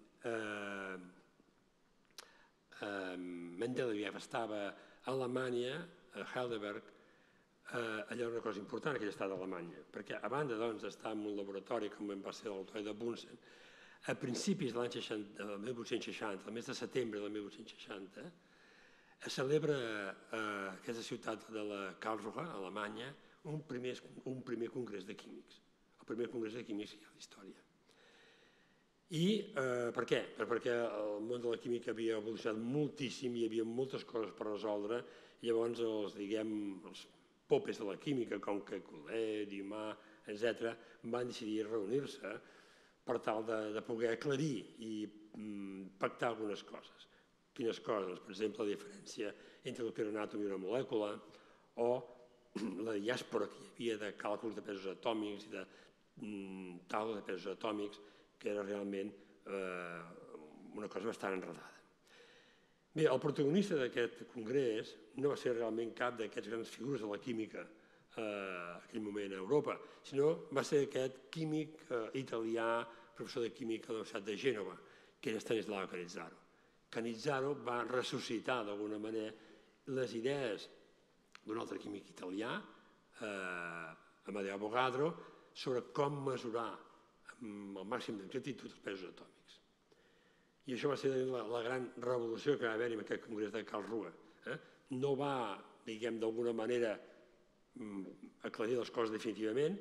Mendeleev estava a Alemanya, a Heidelberg, allò era una cosa important, aquell estat d'Alemanya, perquè a banda d'estar en un laboratori com va ser l'autori de Bunsen, a principis de l'any 1860, el mes de setembre del 1860, es celebra a aquesta ciutat de la Karlsruhe, a Alemanya, un primer congrés de químics, el primer congrés de químics que hi ha a la història. I per què? Perquè el món de la química havia evolucionat moltíssim, hi havia moltes coses per resoldre, i llavors els popes de la química, com Kekulé, Dumas, etc., van decidir reunir-se per tal de poder aclarir i pactar algunes coses. Quines coses? Per exemple, la diferència entre el que era un àtom i una molècula, o la diàspora que hi havia de càlculs de pesos atòmics i de taules de pesos atòmics, que era realment una cosa bastant enredada. Bé, el protagonista d'aquest congrés no va ser realment cap d'aquests grans figures de la química a aquell moment a Europa, sinó va ser aquest químic italià, professor de química de la Universitat de Gènova, que era Stanislao Cannizzaro. Cannizzaro va ressuscitar d'alguna manera les idees d'un altre químic italià, Amedeo Avogadro, sobre com mesurar amb el màxim d'exactitud els pesos atòmics. I això va ser la gran revolució que va haver-hi en aquest congrés de Karlsruhe. No va, diguem, d'alguna manera aclarir les coses definitivament,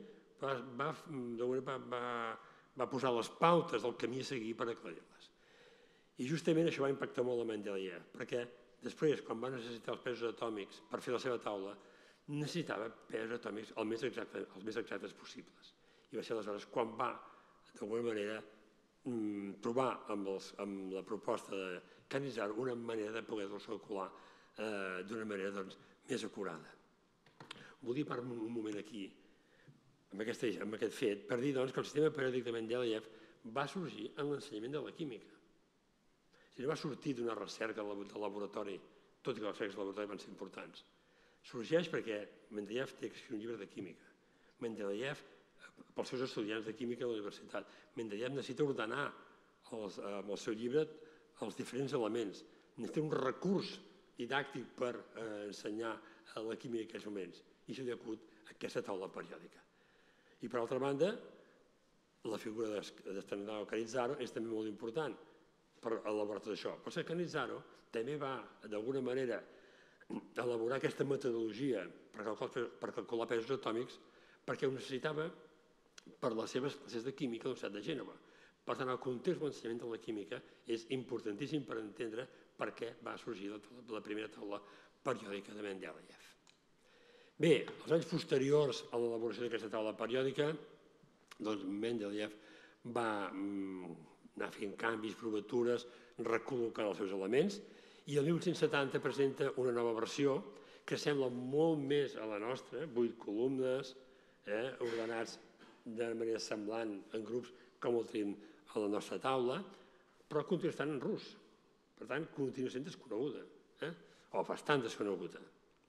va posar les pautes del camí a seguir per aclarir-les. I justament això va impactar molt a Mendeleev, perquè després, quan va necessitar els pesos atòmics per fer la seva taula, necessitava pesos atòmics els més exactes possibles. I va ser aleshores quan va, d'alguna manera, trobar amb la proposta de Cannizzaro una manera de poder-los calcular d'una manera més acurada. Volia parar un moment aquí, amb aquest fet, per dir que el sistema periòdic de Mendeleev va sorgir en l'ensenyament de la química. No va sortir d'una recerca de laboratori, tot i que les recerques de laboratori van ser importants. Sorgeix perquè Mendeleev té que escriure un llibre de química. Mendeleev, pels seus estudiants de química a la universitat, Mendeleev necessita ordenar amb el seu llibre els diferents elements. Necessita un recurs didàctic per ensenyar la química en aquells moments. I això li acut aquesta taula periòdica. I per altra banda, la figura de Stanislao Cannizzaro és també molt important per elaborar tot això. Però Cannizzaro també va, d'alguna manera, elaborar aquesta metodologia per calcular pesos atòmics perquè ho necessitava per les seves classes de química a la Universitat de Gènova. Per tant, el context de l'ensenyament de la química és importantíssim per entendre per què va sorgir la primera taula periòdica de Mendeleev. Bé, els anys posteriors a l'elaboració d'aquesta taula periòdica, Mendeleev va anar fent canvis, provatures, recol·locant els seus elements, i el 1870 presenta una nova versió que sembla molt més a la nostra, 8 columnes, ordenats de manera semblant en grups com el tenim a la nostra taula, però continua estant en rus. Per tant, continua sent desconeguda, o bastant desconeguda.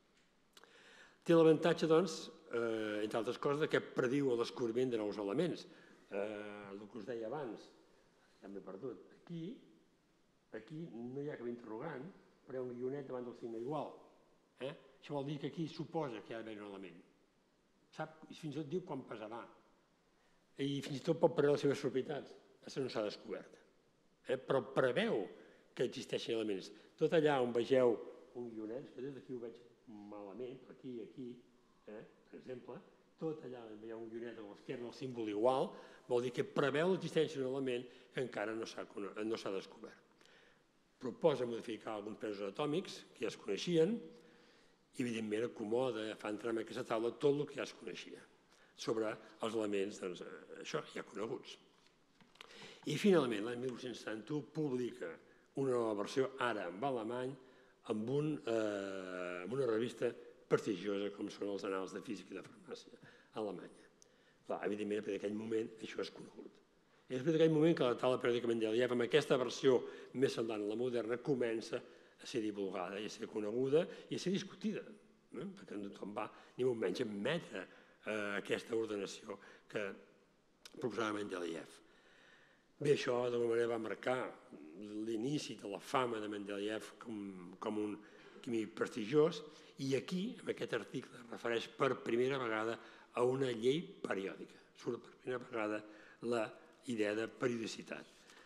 Té l'avantatge, doncs, entre altres coses, que prediu el descobriment de nous elements. El que us deia abans, ja m'he perdut. Aquí no hi ha cap interrogant, però hi ha un guionet davant del signe igual. això vol dir que aquí suposa que hi ha d'haver un element. Sap? I fins i tot diu quan pesarà. I fins i tot pot preveure les seves propietats. Això no s'ha descobert. Però preveu que existeixin elements. Tot allà on vegeu un guionet, que des d'aquí ho veig malament, però aquí, per exemple, tot allà on veieu un guionet a l'esquerra, el símbol igual, vol dir que preveu l'existència d'un element que encara no s'ha descobert. Proposa modificar alguns pesos atòmics que ja es coneixien i, evidentment, acomoda, fa entrar en aquesta taula tot el que ja es coneixia sobre els elements, això, ja coneguts. I, finalment, l'any 1871 publica una nova versió, ara en alemany, amb una revista prestigiosa com són els Anals de Física i de Farmàcia a Alemanya. Clar, evidentment, a aquell moment això és conegut. I després d'aquell moment que la taula periòdica Mendeleev, amb aquesta versió més semblant a la moderna, comença a ser divulgada i a ser coneguda i a ser discutida, perquè no tothom va ni molt menys admetre aquesta ordenació que proposava Mendeleev. Bé, això d'alguna manera va marcar l'inici de la fama de Mendeleev com un químic prestigiós i aquí, en aquest article, es refereix per primera vegada a una llei periòdica. Surt per primera vegada la idea de periodicitat.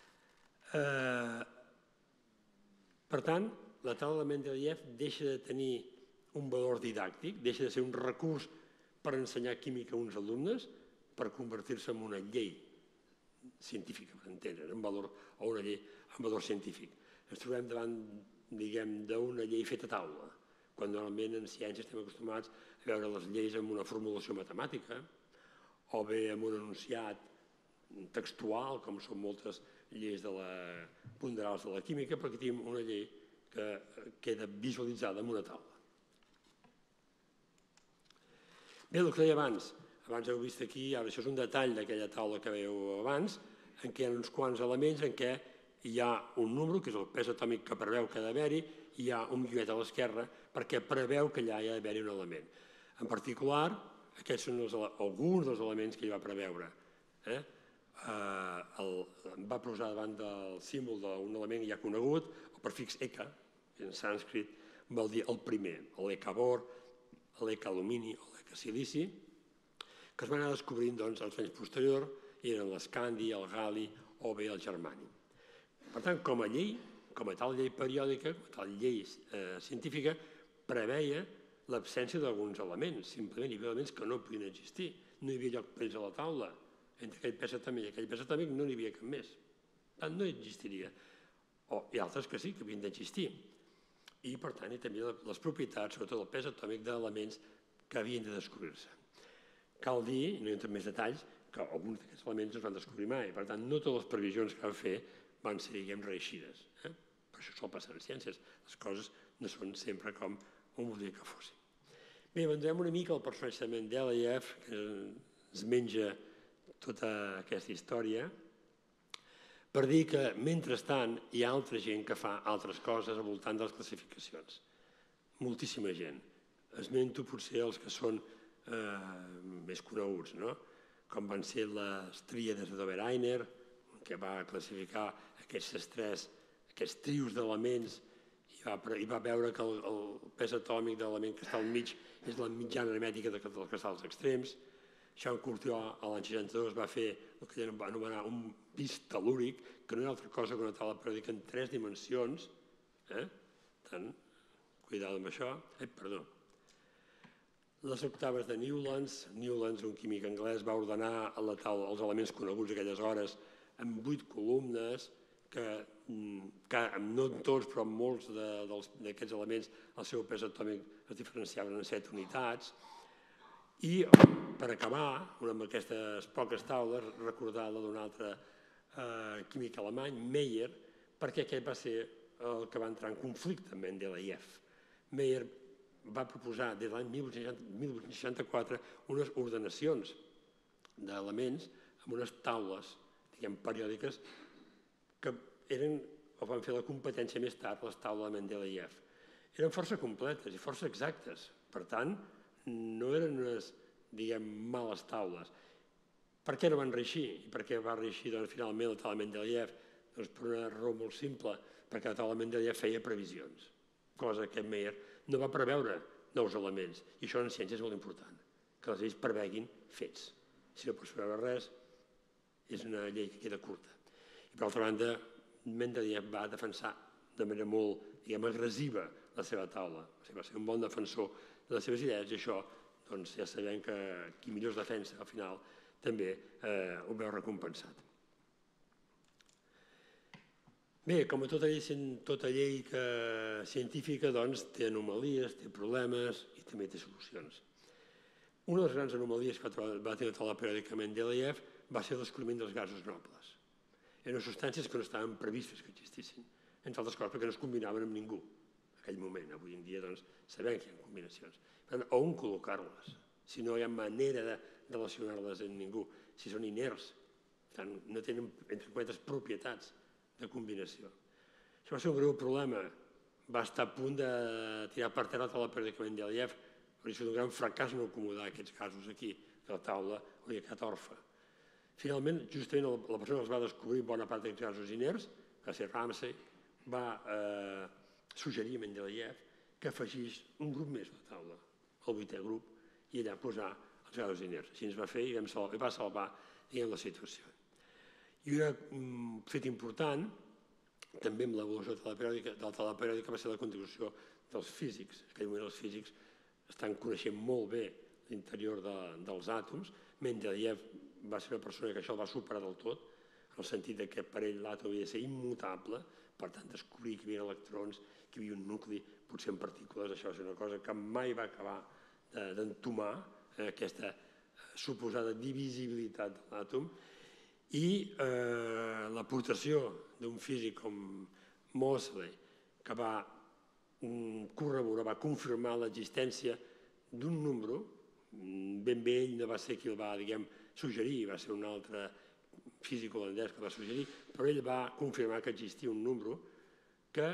Per tant, la taula de Mendeleev deixa de tenir un valor didàctic, deixa de ser un recurs per ensenyar química a uns alumnes per convertir-se en una llei científica, per entendre, en valor, o una llei en valor científic. Ens trobem davant, diguem, d'una llei feta a taula, quan normalment en ciència estem acostumats a veure les lleis amb una formulació matemàtica o bé amb un enunciat textual, com són moltes lleis ponderals de la química, perquè tenim una llei que queda visualitzada en una taula. Bé, el que deia abans heu vist aquí, ara això és un detall d'aquella taula que veieu abans, en què hi ha uns quants elements en què hi ha un número, que és el pes atòmic que preveu que ha d'haver-hi, i hi ha un guionet a l'esquerra perquè preveu que allà hi ha d'haver-hi un element. En particular, aquests són alguns dels elements que hi va preveure. Va posar davant del símbol d'un element ja conegut, el prefix Eka, en sànscrit vol dir el primer, l'Eka-bor, l'Eka-alumini o l'Eka-silici, que es van anar descobrint als anys posteriors, i eren l'escandi, el gal·li o bé el germani. Per tant, com a llei, com a tal llei periòdica, com a tal llei científica, preveia l'absència d'alguns elements. Simplement hi havia elements que no podien existir. No hi havia lloc per ells a la taula. Entre aquell pes atòmic i aquell pes atòmic no n'hi havia cap més. Per tant, no existiria. I altres que sí, que havien d'existir. I, per tant, hi havia les propietats, sobretot el pes atòmic d'elements que havien de descobrir-se. Cal dir, no hi entro en més detalls, que alguns d'aquests elements no es van descobrir mai. Per tant, no totes les previsions que van fer van ser, diguem, reeixides. Per això sol passar en ciències. Les coses no són sempre com un voldria que fossin. Bé, abandonem una mica el personatge de Mendeleev, que ens menja tota aquesta història, per dir que, mentrestant, hi ha altra gent que fa altres coses al voltant de les classificacions. Moltíssima gent. Esmento potser els que són més coneguts, com van ser les tríades de Dobereiner, que va classificar aquests trios d'elements i va veure que el pes atòmic de l'element que està al mig és la mitjana hermètica dels cristalls extrems. Jean Courtois, l'any 62, va fer el que ell va anomenar un pis tel·lúric, que no era altra cosa que una taula periòdica en 3 dimensions. Tant, cuidado amb això. Perdó. Les octaves de Newlands, un químic anglès, va ordenar a la taula els elements coneguts aquelles hores amb 8 columnes, que no tots, però molts d'aquests elements, el seu pes atòmic es diferenciaven en 7 unitats. I, per acabar, amb aquestes poques taules, recordar-la d'un altre químic alemany, Meyer, perquè aquest va ser el que va entrar en conflicte amb Mendeleev. Meyer va proposar des de l'any 1864 unes ordenacions d'elements amb unes taules, diguem, periòdiques que van fer la competència més tard, les taules de Mendeleev. Eren força completes i força exactes. Per tant, no eren unes, diguem, males taules. Per què no van reeixir? I per què va reeixir finalment la taula de Mendeleev? Doncs per una raó molt simple, perquè la taula de Mendeleev feia previsions, cosa que Meyer no va preveure nous elements. I això en ciència és molt important, que les lleis preveguin fets. Si no pots preveure res, és una llei que queda curta. I per altra banda, Mendeleev va defensar de manera molt, agressiva la seva taula. O sigui, va ser un bon defensor de les seves idees i això, doncs, ja sabem que qui millor es defensa, al final, també ho veu recompensat. Bé, com a tota llei científica, doncs, té anomalies, té problemes i també té solucions. Una de les grans anomalies que va tenir la taula periòdica Mendeleev va ser el descobriment dels gasos nobles. Eren substàncies que no estaven previstes que existissin, entre altres coses perquè no es combinaven amb ningú en aquell moment. Avui en dia doncs, sabem que hi ha combinacions. Per tant, on col·locar-les? Si no hi ha manera de relacionar-les amb ningú, si són inerts, no tenen, entre cometes, propietats de combinació. Això va ser un greu problema. Va estar a punt de tirar per terra la taula periòdica Mendeleev, però és un gran fracàs no acomodar aquests casos aquí, que la taula hauria quedat orfa. Finalment, justament la persona que els va descobrir bona part d'aquests gasos inerts, que va ser Ramsay, va suggerir a Mendeleev que afegís un grup més a la taula, el 8è grup, i allà posar els gasos inerts. Així ens va fer i va salvar la situació. I un fet important, també amb l'evolució de la taula periòdica, va ser la contribució dels físics. En aquell moment els físics estan coneixent molt bé l'interior dels àtoms. Mendeleev va ser una persona que això el va superar del tot, en el sentit que per ell l'àtom havia de ser immutable, per tant descobrir que hi havia electrons, que hi havia un nucli, potser en partícules, això va ser una cosa que mai va acabar d'entomar, aquesta suposada divisibilitat de l'àtom, i l'aportació d'un físic com Moseley, que va corroborar, va confirmar l'existència d'un número, ben bé ell no va ser qui el va, suggerir, va ser un altre físic holandès que el va suggerir, però ell va confirmar que existia un número que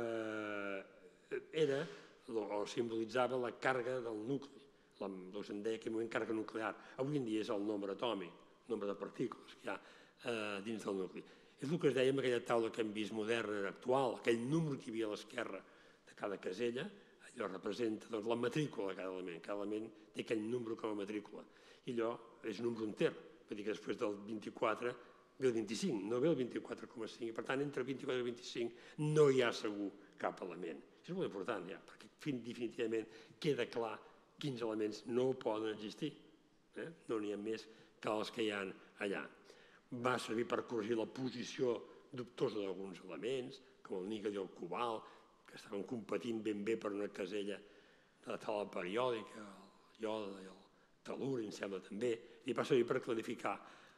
era o simbolitzava la càrrega del nucli, se'n deia en aquell moment càrrega nuclear. Avui en dia és el nombre atòmic, el nombre de partícules que hi ha dins del nucli. És el que es deia en aquella taula que hem vist moderna, actual, aquell número que hi havia a l'esquerra de cada casella, allò representa la matrícula de cada element. Cada element té aquell número com a matrícula. I allò és un número enter, vull dir que després del 24 ve el 25, no ve el 24,5, i per tant entre el 24 i el 25 no hi ha segur cap element. Això és molt important ja, perquè definitivament queda clar quins elements no poden existir. No n'hi ha més que els que hi ha allà. Va servir per corregir la posició dubtosa d'alguns elements, com el níquel i el cobalt, que estaven competint ben bé per una casella de la taula periòdica, el iode i el telur, em sembla també, i va servir per clarificar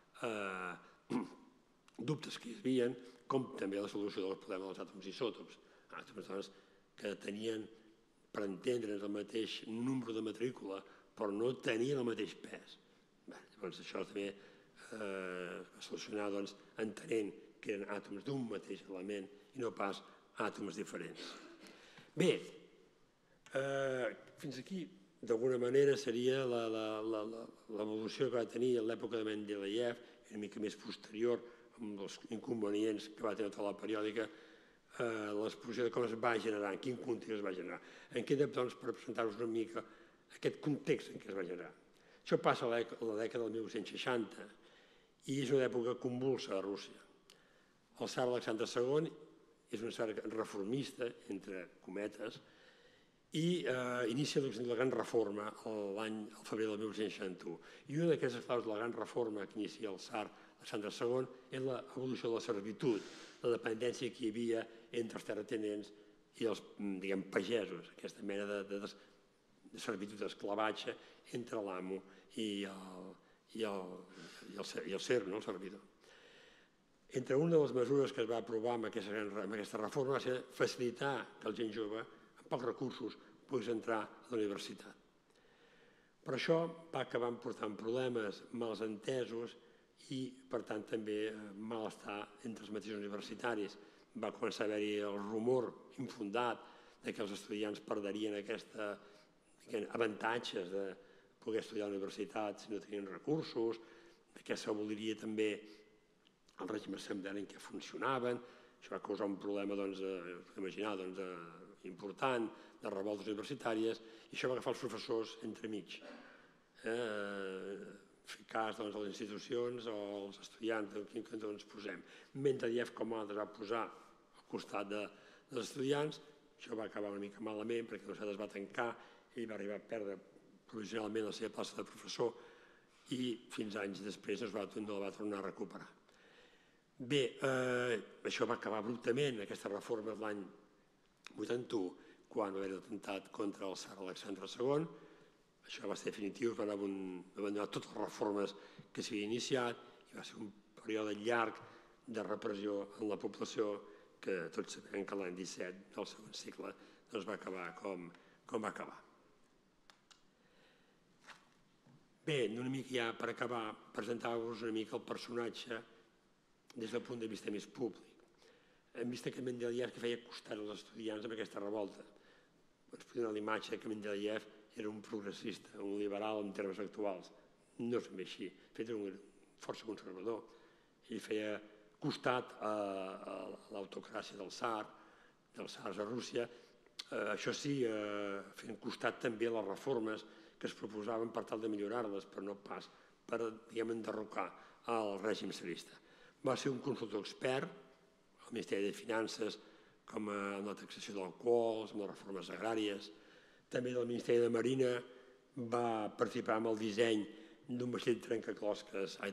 dubtes que hi havia, com també la solució del problema dels àtoms isòtops. Àtoms que tenien, per entendre'ns, el mateix número de matrícula, però no tenien el mateix pes. Llavors això també va solucionar entenent que eren àtoms d'un mateix element i no pas àtoms diferents. Bé, fins aquí, d'alguna manera, seria l'evolució que va tenir a l'època de Mendeleev, una mica més posterior, amb els inconvenients que va tenir la taula periòdica, l'exposició de com es va generar, en quin context es va generar. En queda, doncs, per presentar-vos una mica aquest context en què es va generar. Això passa a la dècada del 1960 i és una època convulsa a Rússia. El tsar Alexandre II és un tsar reformista, entre cometes, i inicia la gran reforma al febrer del 1961. I una d'aquestes claus de la gran reforma que inicia el tsar Alexandre II és l'evolució de la servitud, la dependència que hi havia entre els terratinents i els, pagesos, aquesta mena de servitud d'esclavatge entre l'amo i el serf, el servidor. Entre una de les mesures que es va aprovar amb aquesta reforma va ser facilitar que la gent jove, amb pocs recursos, pogués entrar a la universitat. Però això va acabar portant problemes, mals entesos i, per tant, també malestar entre els mateixos universitaris. Va començar a haver-hi el rumor infundat que els estudiants perderien aquests avantatges de poder estudiar a la universitat si no tenien recursos, que s'aboliria també el règim assembler en què funcionaven. Això va causar un problema, podeu imaginar, important, de revoltes universitàries, i això va agafar els professors entremig. Fer cas de les institucions o els estudiants en quin cantó ens posem. Medvedev, com a altres, va posar al costat dels estudiants. Això va acabar una mica malament perquè la universitat es va tancar, ell va arribar a perdre provisionalment la seva plaça de professor i fins anys després no la va tornar a recuperar. Bé, això va acabar abruptament, aquesta reforma de l'any 81, quan va haver l'atemptat contra el tsar Alexandre II. Això va ser definitiu, es van abandonar totes les reformes que s'havien iniciat i va ser un període llarg de repressió en la població que tots sabem que l'any 17 del segon segle va acabar com va acabar. Bé, una mica ja per acabar, presentar-vos una mica el personatge des del punt de vista més públic. Hem vist que Mendeleev que feia costat als estudiants amb aquesta revolta. Ens podem donar l'imatge que Mendeleev era un progressista, un liberal en termes actuals. No és ben així. De fet, era un força conservador. Ell feia costat a l'autocràcia dels tsars a Rússia. Això sí, fent costat també a les reformes que es proposaven per tal de millorar-les, però no pas per, diguem, enderrocar el règim tsarista. Va ser un consultor expert al Ministeri de Finances, com en la taxació d'alcohols, amb les reformes agràries. També del Ministeri de Marina va participar en el disseny d'un vaixell trencaglaç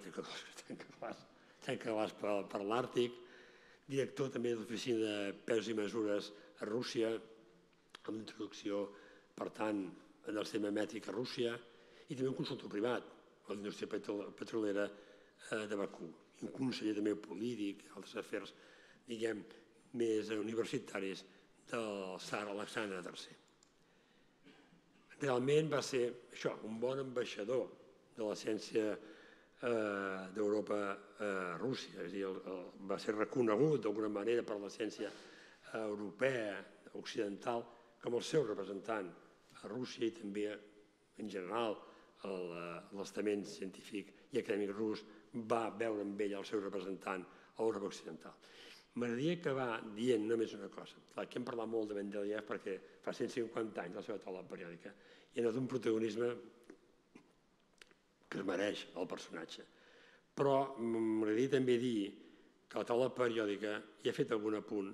per l'Àrtic, director també de l'Oficina de Pesos i Mesures a Rússia, amb introducció, per tant, en el sistema mètric a Rússia, i també un consultor privat a la indústria petrolera de Bakú, i un conseller també polític, altres afers, diguem, més universitaris del tsar Alexandre III. Realment va ser això, un bon ambaixador de la ciència d'Europa a Rússia, és a dir, va ser reconegut d'alguna manera per la ciència europea, occidental, com el seu representant a Rússia i també, en general, l'estament científic i acadèmic rus va veure amb ell el seu representant a l'Europa occidental. M'agradaria acabar dient només una cosa. Clar, aquí hem parlat molt de Mendeleev perquè fa 150 anys la seva taula periòdica i ha anat un protagonisme que es mereix el personatge. Però m'agradaria també dir que la taula periòdica, hi ha fet algun apunt,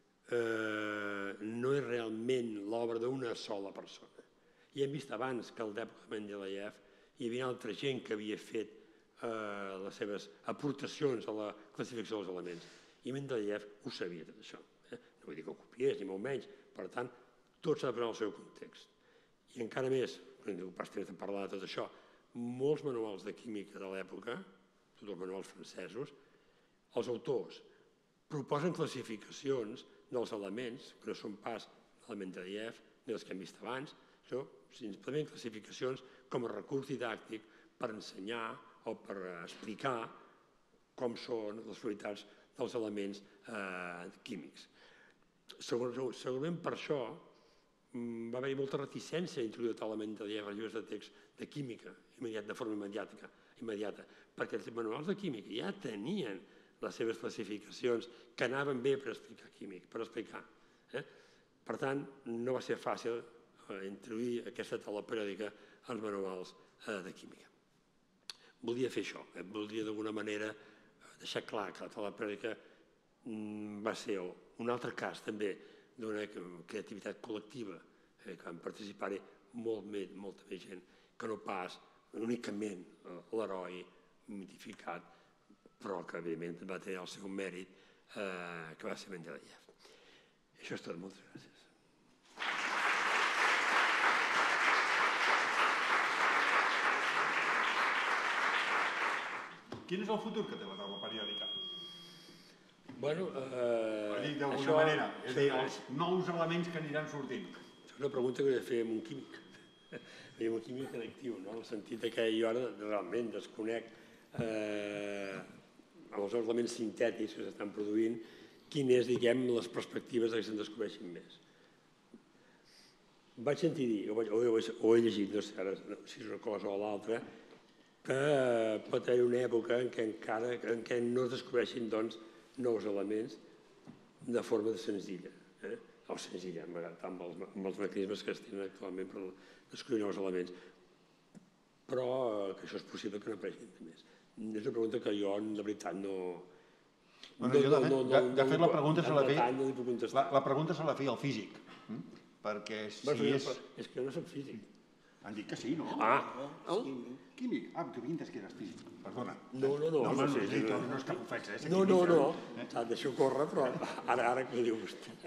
no és realment l'obra d'una sola persona. I hem vist abans que a l'època de Mendeleev hi havia altra gent que havia fet les seves aportacions a la classificació dels elements. I Mendeleev ho sabia tot això. No vull dir que ho copiés, ni molt menys. Per tant, tot s'ha de posar en el seu context. I encara més, no dic pas temps de parlar de tot això, molts manuals de química de l'època, tots els manuals francesos, els autors proposen classificacions dels elements, que no són pas el Mendeleev ni els que hem vist abans, són simplement classificacions com a recurs didàctic per ensenyar o per explicar com són les propietats dels elements químics. Segurament per això va haver-hi molta reticència a introduir el Mendeleev als llibres de text de química de forma immediata, perquè els manuals de química ja tenien les seves classificacions que anaven bé per explicar. Per tant, no va ser fàcil introduir aquesta taula periòdica als manuals de química. Voldria fer això, voldria d'alguna manera deixar clar que la taula periòdica va ser un altre cas també d'una creativitat col·lectiva, que van participar-hi molta més gent que no pas únicament l'heroi mitificat, però que evidentment va tenir el seu mèrit, que va ser Mendeleev. Això és tot, moltes gràcies. Quin és el futur que té la taula periòdica? Bueno, dic d'alguna manera, és a dir, els nous elements que aniran sortint. És una pregunta que he de fer amb un químic, amb un químic actiu, en el sentit que jo ara realment desconec amb els elements sintètics que s'estan produint quines, diguem, les perspectives que se'n descobreixin més. Vaig sentir dir, o he llegit, no sé ara si és una cosa o l'altra, que pot haver una època en què no es descobreixin nous elements de forma senzilla. o senzilla, amb els mecanismes que es tenen actualment per descobrir nous elements. Però que això és possible que no apareguin més. És una pregunta que jo, de veritat, no... De fet, la pregunta se la feia al físic, perquè si és... És que jo no soc físic. Han dit que sí, no? Químic. Que pintes que eres físic. Perdona. No. No és cap ofensa. No. Deixo córrer, però ara que ho diu vostè.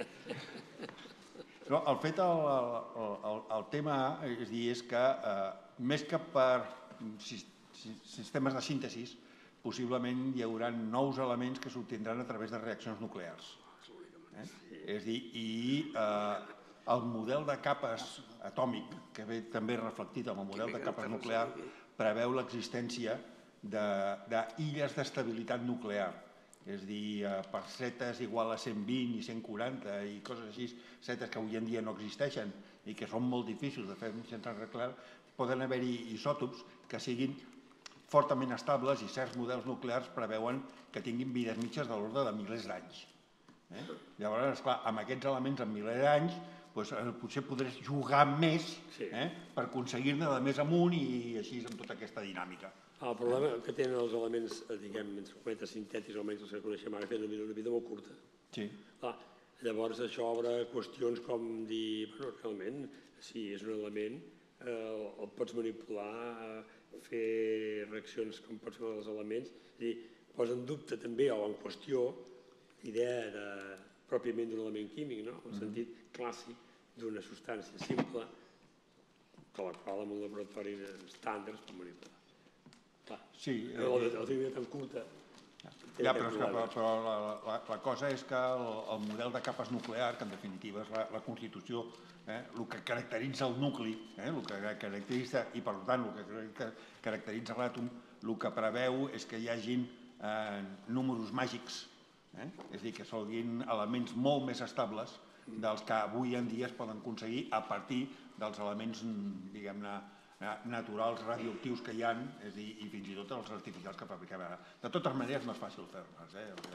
El fet, el tema, és que més que per sistemes de síntesi, possiblement hi haurà nous elements que s'obtindran a través de reaccions nuclears. És a dir, i el model de capes atòmic, que ve també reflectit en el model de capes nuclear, preveu l'existència d'illes d'estabilitat nuclear. És a dir, per setes igual a 120 i 140 i coses així, setes que avui en dia no existeixen i que són molt difícils de fer sense nuclear, poden haver-hi isòtops que siguin fortament estables i certs models nuclears preveuen que tinguin vides mitges de l'ordre de milers d'anys. Llavors, esclar, amb aquests elements en milers d'anys potser podràs jugar més per aconseguir-ne de més amunt i així amb tota aquesta dinàmica. El problema que tenen els elements, diguem, entre cometes sintètics, almenys els que coneixem ara, tenen una vida molt curta. Llavors això obre qüestions com dir, realment, si és un element, el pots manipular, fer reaccions com pots fer els elements, és a dir, posa en dubte també o en qüestió l'idea pròpiament d'un element químic, no? En el sentit clàssic d'una substància simple de la qual en un laboratori estàndard es pot manipular. Sí. La teoria tan curta. Però la cosa és que el model de capes nuclear, que en definitiva és la constitució, el que caracteritza el nucli, el que caracteritza, i per tant el que caracteritza l'àtom, el que preveu és que hi hagin números màgics, és a dir, que siguin elements molt més estables dels que avui en dia es poden aconseguir a partir dels elements, diguem-ne, naturals, radioactius que hi ha, i fins i tot els artificials que fabriquem ara. De totes maneres no és fàcil fer-les,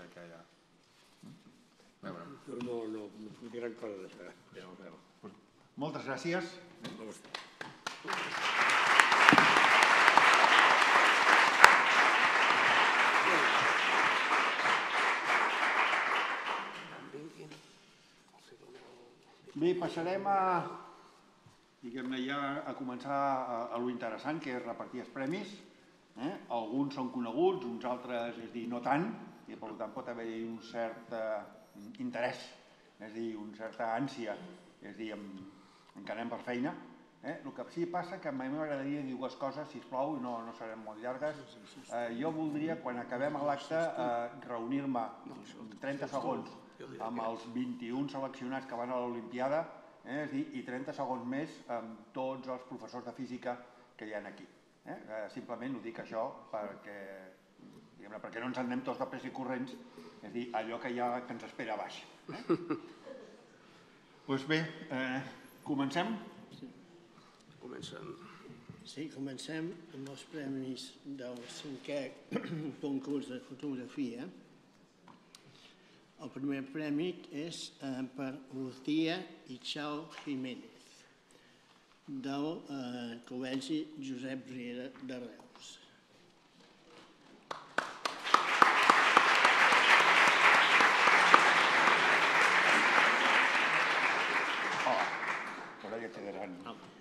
No puc dir gran cosa d'això, ja ho veu. Moltes gràcies. Bé, passarem diguem-ne ja a començar a lo interessant, que és repartir els premis. Alguns són coneguts, uns altres, és a dir, no tant, i per tant pot haver-hi un cert interès, és a dir, una certa ànsia, és a dir, encarem per feina. El que sí passa que a mi m'agradaria dir dues coses, sisplau, i no serem molt llargues. Jo voldria, quan acabem l'acte, reunir-me 30 segons amb els 21 seleccionats que van a l'Olimpiada, i 30 segons més amb tots els professors de física que hi ha aquí. Simplement ho dic això perquè no ens anem tots de pressa i corrents, és a dir, allò que ens espera a baix. Doncs bé, comencem? Sí, comencem amb els premis del 5è concurs de fotografia. El primer premi és per Lucía Ichao Jiménez, del Col·legi Josep Riera de Reus. Ara ja quedaran.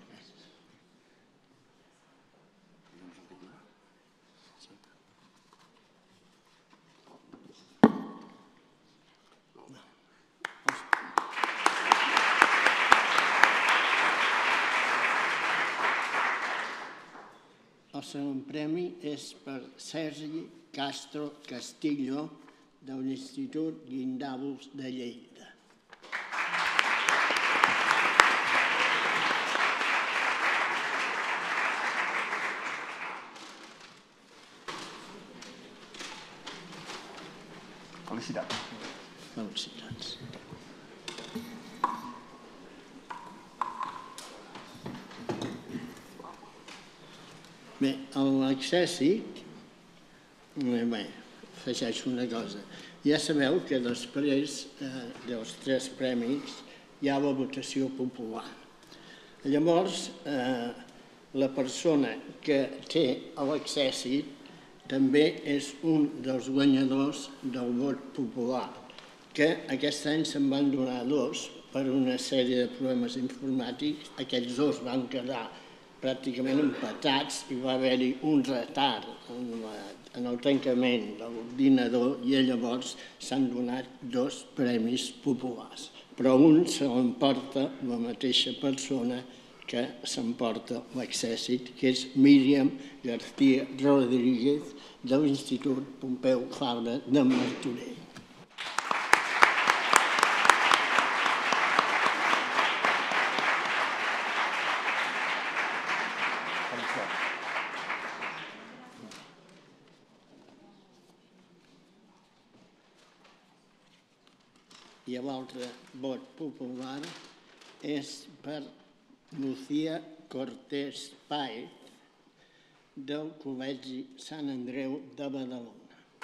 El segon premi és per Sergi Castro Castillo, de l'Institut Guindables de Lleida. Felicitats. Felicitats. Bé, l'accèssit, afegeixo una cosa. Ja sabeu que després dels 3 premis hi ha la votació popular. Llavors, la persona que té l'accèssit també és un dels guanyadors del vot popular, que aquest any se'n van donar 2 per una sèrie de problemes informàtics. Aquests 2 van quedar pràcticament empatats i va haver-hi un retard en el tancament de l'ordinador i llavors s'han donat 2 premis populars. Però un se l'emporta la mateixa persona que s'emporta l'accèssit, que és Míriam García Rodríguez, de l'Institut Pompeu Fabra de Martorell. I l'altre vot popular és per Lucía Cortés Páez, del Col·legi Sant Andreu de Badalona.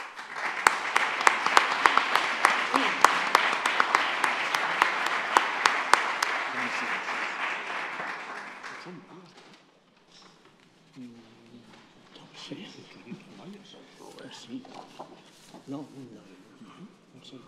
Sí. No, no sé.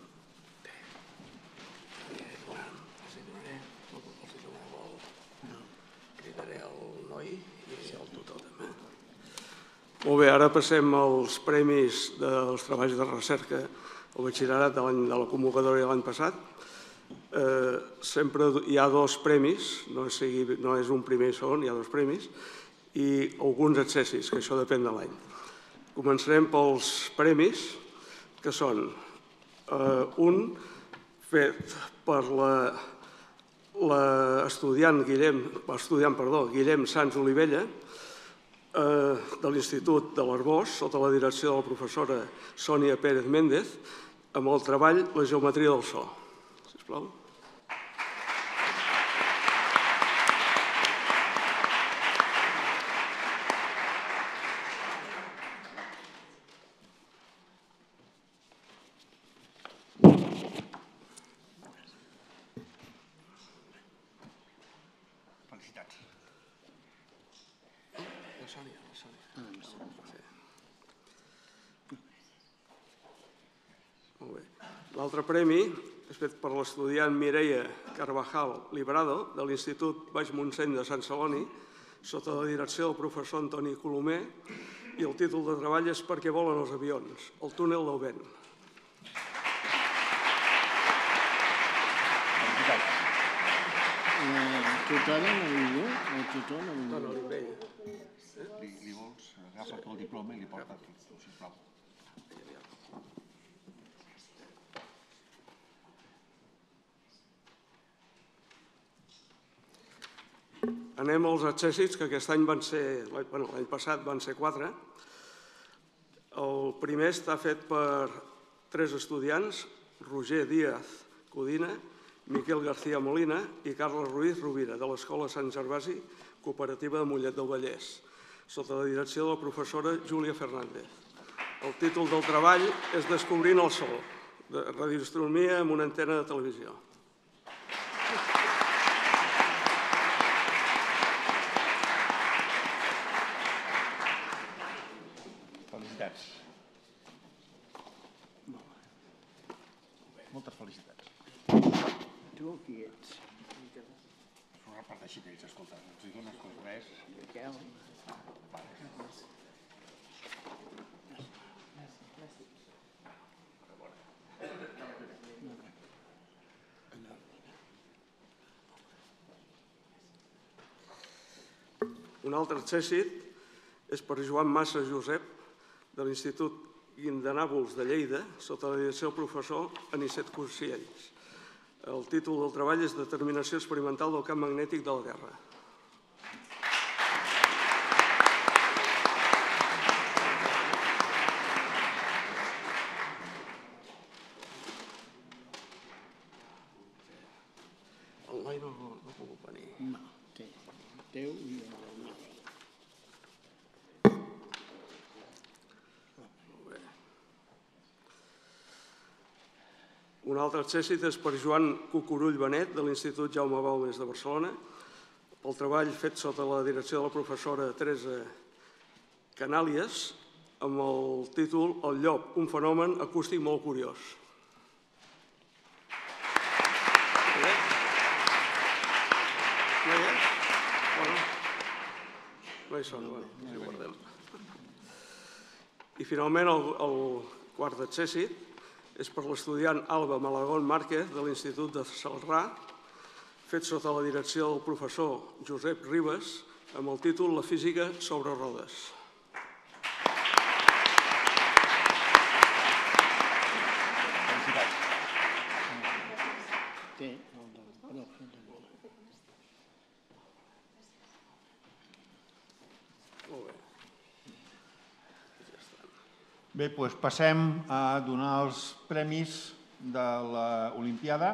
Cridaré el noi i el tutor també. Molt bé, ara passem als premis dels treballs de recerca al batxillerat de la convocatòria de l'any passat. Sempre hi ha 2 premis, no és un primer i segon, hi ha 2 premis, i alguns accessis, que això depèn de l'any. Començarem pels premis, que són un fet per l'estudiant Guillem Sans Olivella, de l'Institut de l'Arboç, sota la direcció de la professora Sònia Pérez Méndez, amb el treball La geometria del so. Sisplau. L'altre premi és fet per l'estudiant Mireia Carvajal Librado, de l'Institut Baix Montseny de Sant Celoni, sota la direcció del professor Antoni Colomer, i el títol de treball és Per què volen els avions, el túnel del vent. Tutora no Li vols agafar el diploma i li porta aquí, sisplau. Anem als accèssits, que aquest any van ser, l'any passat van ser 4. El primer està fet per 3 estudiants, Roger Díaz Codina, Miquel García Molina i Carles Ruiz Rovira, de l'Escola Sant Gervasi, cooperativa de Mollet del Vallès, sota la direcció de la professora Júlia Fernández. El títol del treball és Descobrint el sol, de radioastronomia amb una antena de televisió. Felicitats. Moltes felicitats. Tu qui ets? S'ho reparteixi ells, escolta. Els hi dones res. Miquel. Un altre accèssit és per Joan Massa Josep, de l'Institut Guindanàvols de Lleida, sota la direcció del professor Anicet Curciells. El títol del treball és Determinació experimental del camp magnètic de la Terra. El noi no ha pogut venir. No, teu i el meu. Un altre accèssit és per Joan Cucurull Benet, de l'Institut Jaume Balmes de Barcelona, pel treball fet sota la direcció de la professora Teresa Canàlies, amb el títol El llop, un fenomen acústic molt curiós. No hi són, ens hi guardem. I finalment el quart accèssit és per l'estudiant Alba Malagón Márquez de l'Institut de Celrà, fet sota la direcció del professor Josep Ribas, amb el títol La física sobre rodes. Bé, doncs passem a donar els premis de l'Olimpiada.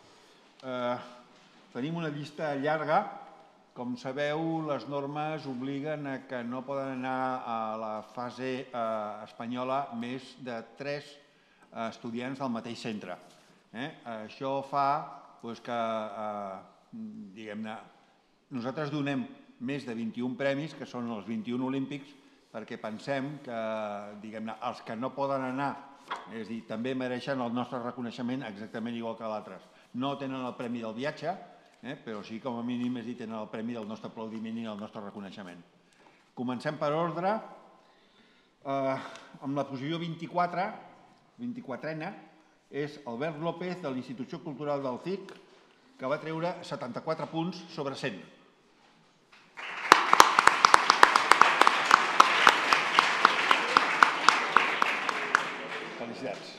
Tenim una llista llarga. Com sabeu, les normes obliguen a que no poden anar a la fase espanyola més de 3 estudiants del mateix centre. Això fa que, diguem-ne, nosaltres donem més de 21 premis, que són els 21 olímpics, perquè pensem que, diguem-ne, els que no poden anar, és a dir, també mereixen el nostre reconeixement exactament igual que d'altres. No tenen el premi del viatge, però sí, com a mínim, és a dir, tenen el premi del nostre aplaudiment i del nostre reconeixement. Comencem per ordre, amb la posició 24ena, és Albert López, de l'Institució Cultural del CIC, que va treure 74 punts sobre 100. Felicitats.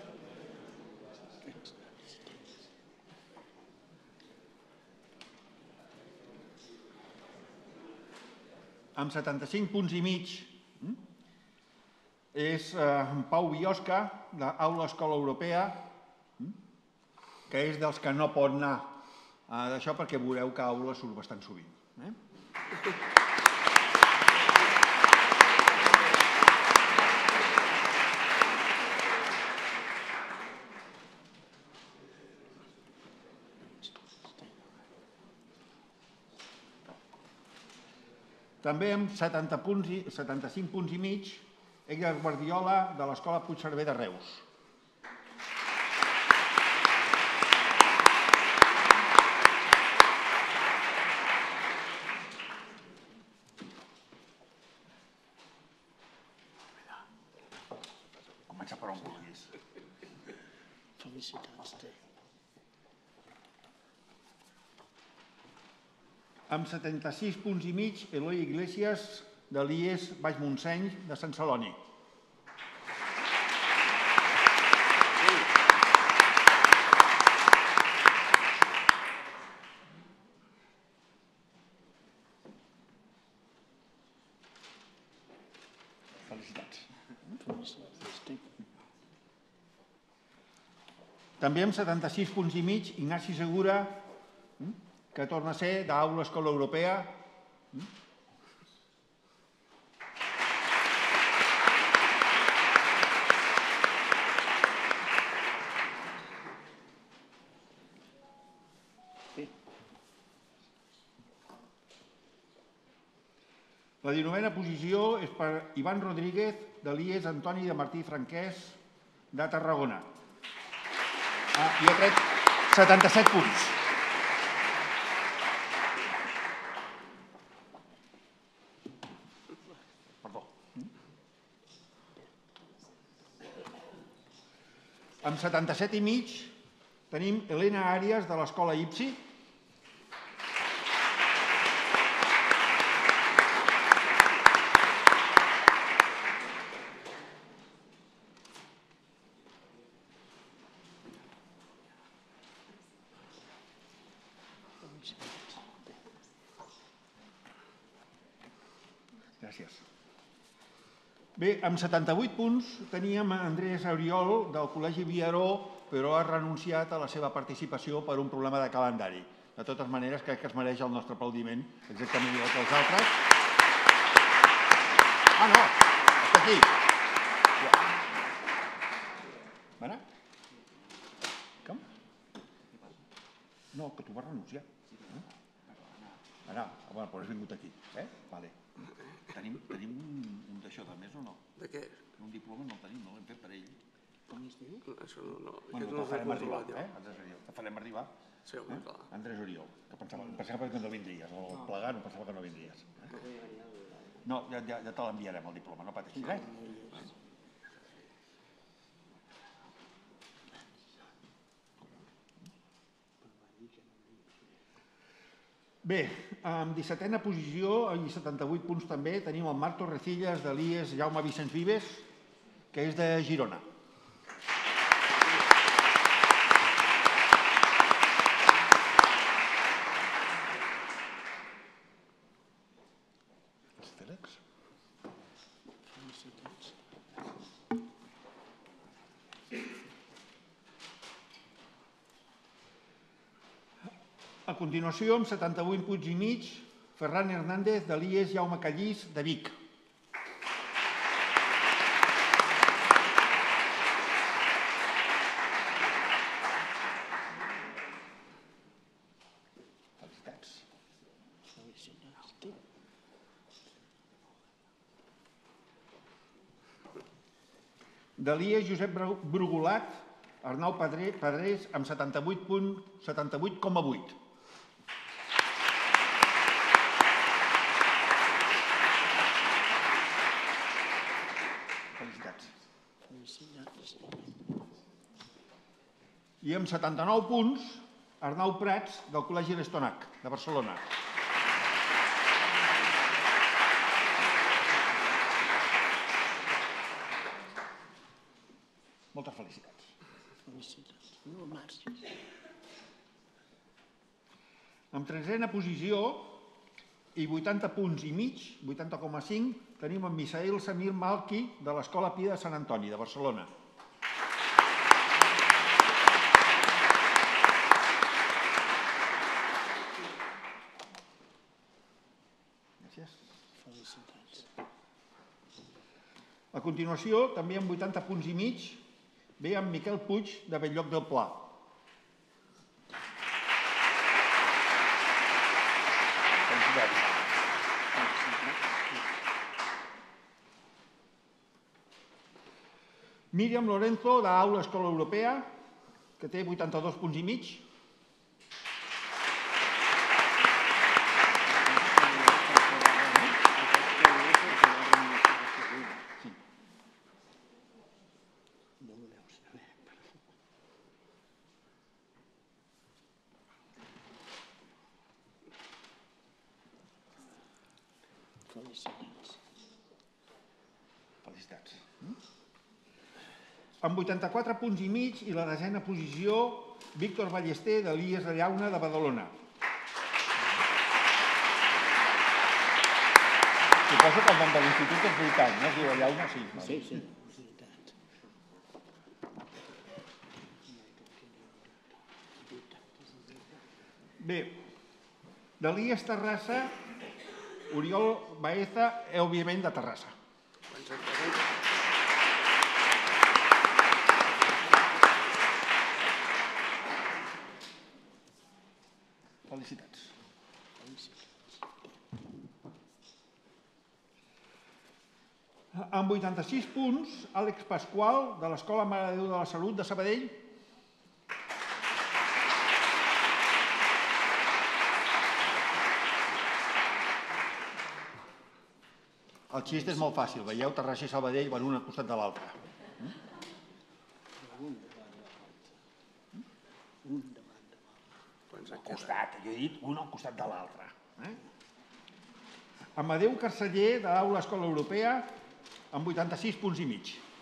Amb 75 punts i mig és en Pau Biosca, d'Aula Escola Europea, que és dels que no pot anar d'això perquè veureu que Aula surt bastant sovint. També amb 75 punts i mig, Edgar Guardiola, de l'Escola Puigcerver de Reus. Comença per on vulguis. Felicitats, té. Amb 76 punts i mig, Eloi Iglesias, de l'IES Baix Montseny, de Sant Celoni. Felicitats. També amb 76 punts i mig, Ignasi Segura, que torna a ser d'Aula Escola Europea. La 19a posició és per Ivan Rodríguez, de l'IES Antoni de Martí Franquès, de Tarragona. I ha tret 77 punts. Amb 77 i mig tenim Helena Àrias, de l'Escola IPSI. Gràcies. Bé, amb 78 punts teníem Andrés Auriol, del Col·legi Viaró, però ha renunciat a la seva participació per un problema de calendari. De totes maneres, crec que es mereix el nostre aplaudiment, exactament igual que els altres. Ah, no, està aquí. No, que tu vas renunciar. Ara, bueno, però has vingut aquí. Vale. Tenim un d'això de més o no? De què? Un diploma no el tenim, no l'hem fet per ell. Com es diu? Això no... Bueno, te'l farem arribar, Andrés Oriol. Te'l farem arribar. Sí, home, clar. Andrés Oriol, que pensava que no vindries. El plegar no pensava que no vindries. No, ja te l'enviarem, el diploma, no pateixis, Bé, en 17a posició i 78 punts també tenim el Marc Torrecillas de l'IES Jaume Vicenç Vives, que és de Girona. A continuació, amb 78 punts i mig, Ferran Hernández de l'IES Jaume Callís de Vic. Felicitats. De l'IES Josep Brugulat, Arnau Pedrés amb 78,8. I amb 79 punts, Arnau Prats, del Col·legi L'Estonac, de Barcelona. Moltes felicitats. No marxis. En 13a posició i 80 punts i mig, 80,5, tenim en Misael Samir Malki, de l'Escola Pia de Sant Antoni, de Barcelona. A continuació, també amb 80 punts i mig, ve en Miquel Puig, de Bell-lloc del Pla. Míriam Lorenzo, d'Aula Escola Europea, que té 82 punts i mig. Felicitats. Amb 84 punts i mig i la 10a posició, Víctor Ballester, de l'IES de Llauna, de Badalona. Suposo que el nom de l'institut és Britany, no? Es diu Llauna, sí. Sí. Bé, de l'IES Terrassa, Oriol Baeza, òbviament de Terrassa. Felicitats. Amb 86 punts, Àlex Pasqual, de l'Escola Mare de Déu de la Salut de Sabadell. El xist és molt fàcil, veieu? Terrassa i Sabadell van un al costat de l'altre. Al costat, jo he dit un al costat de l'altre. Amadeu Carceller, de l'Aula Escola Europea, amb 86 punts i mig.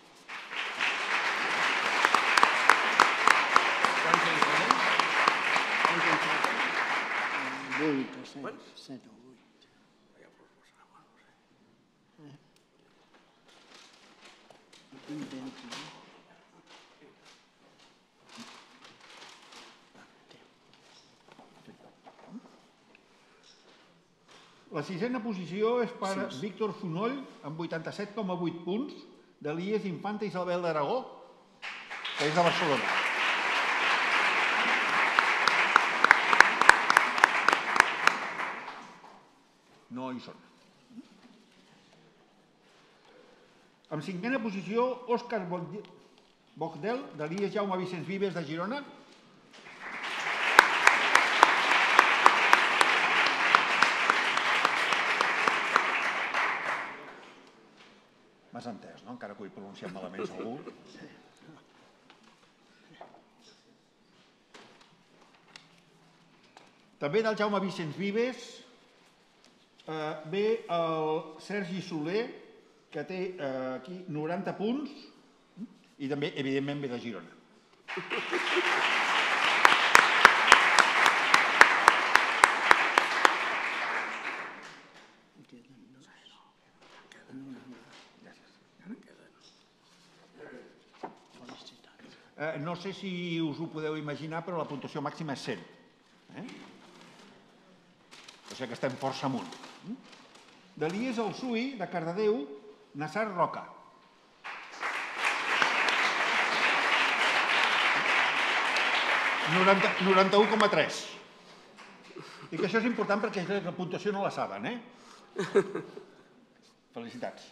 La 6a posició és per Víctor Fonoll, amb 87,8 punts, de l'IES Infanta Isabel d'Aragó, que és de Barcelona. hi són. En cinquena posició, Òscar Bogdel, d'Elies Jaume Vicenç Vives, de Girona. M'has entès, no? Encara que ho he pronunciat malament, segur. També del Jaume Vicenç Vives ve el Sergi Soler, que té aquí 90 punts, i també, evidentment, ve de Girona. No sé si us ho podeu imaginar, però la puntuació màxima és 100. O sigui que estem força amunt. D'Elies Alsui, de Cardedeu, Nassar Roca. 91,3. I que això és important perquè la puntuació no la saben, Felicitats.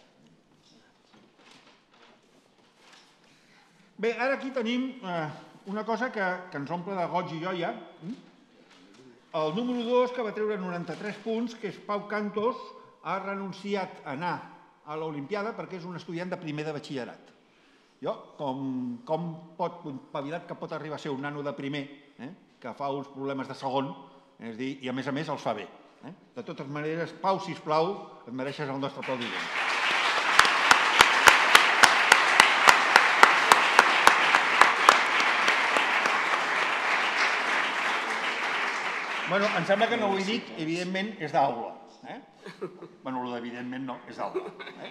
Bé, ara aquí tenim una cosa que ens omple de goig i joia. El número 2, que va treure 93 punts, que és Pau Cantos, ha renunciat a anar a l'Olimpiada perquè és un estudiant de primer de batxillerat. Jo, com pot, pavilat que pot arribar a ser un nano de primer, que fa uns problemes de segon, és dir, i a més els fa bé. De totes maneres, Pau, sisplau, et mereixes el nostre aplaudiment. Bueno, em sembla que no ho he dit, evidentment és d'aula. Bueno, el d'evidentment no, és d'aula.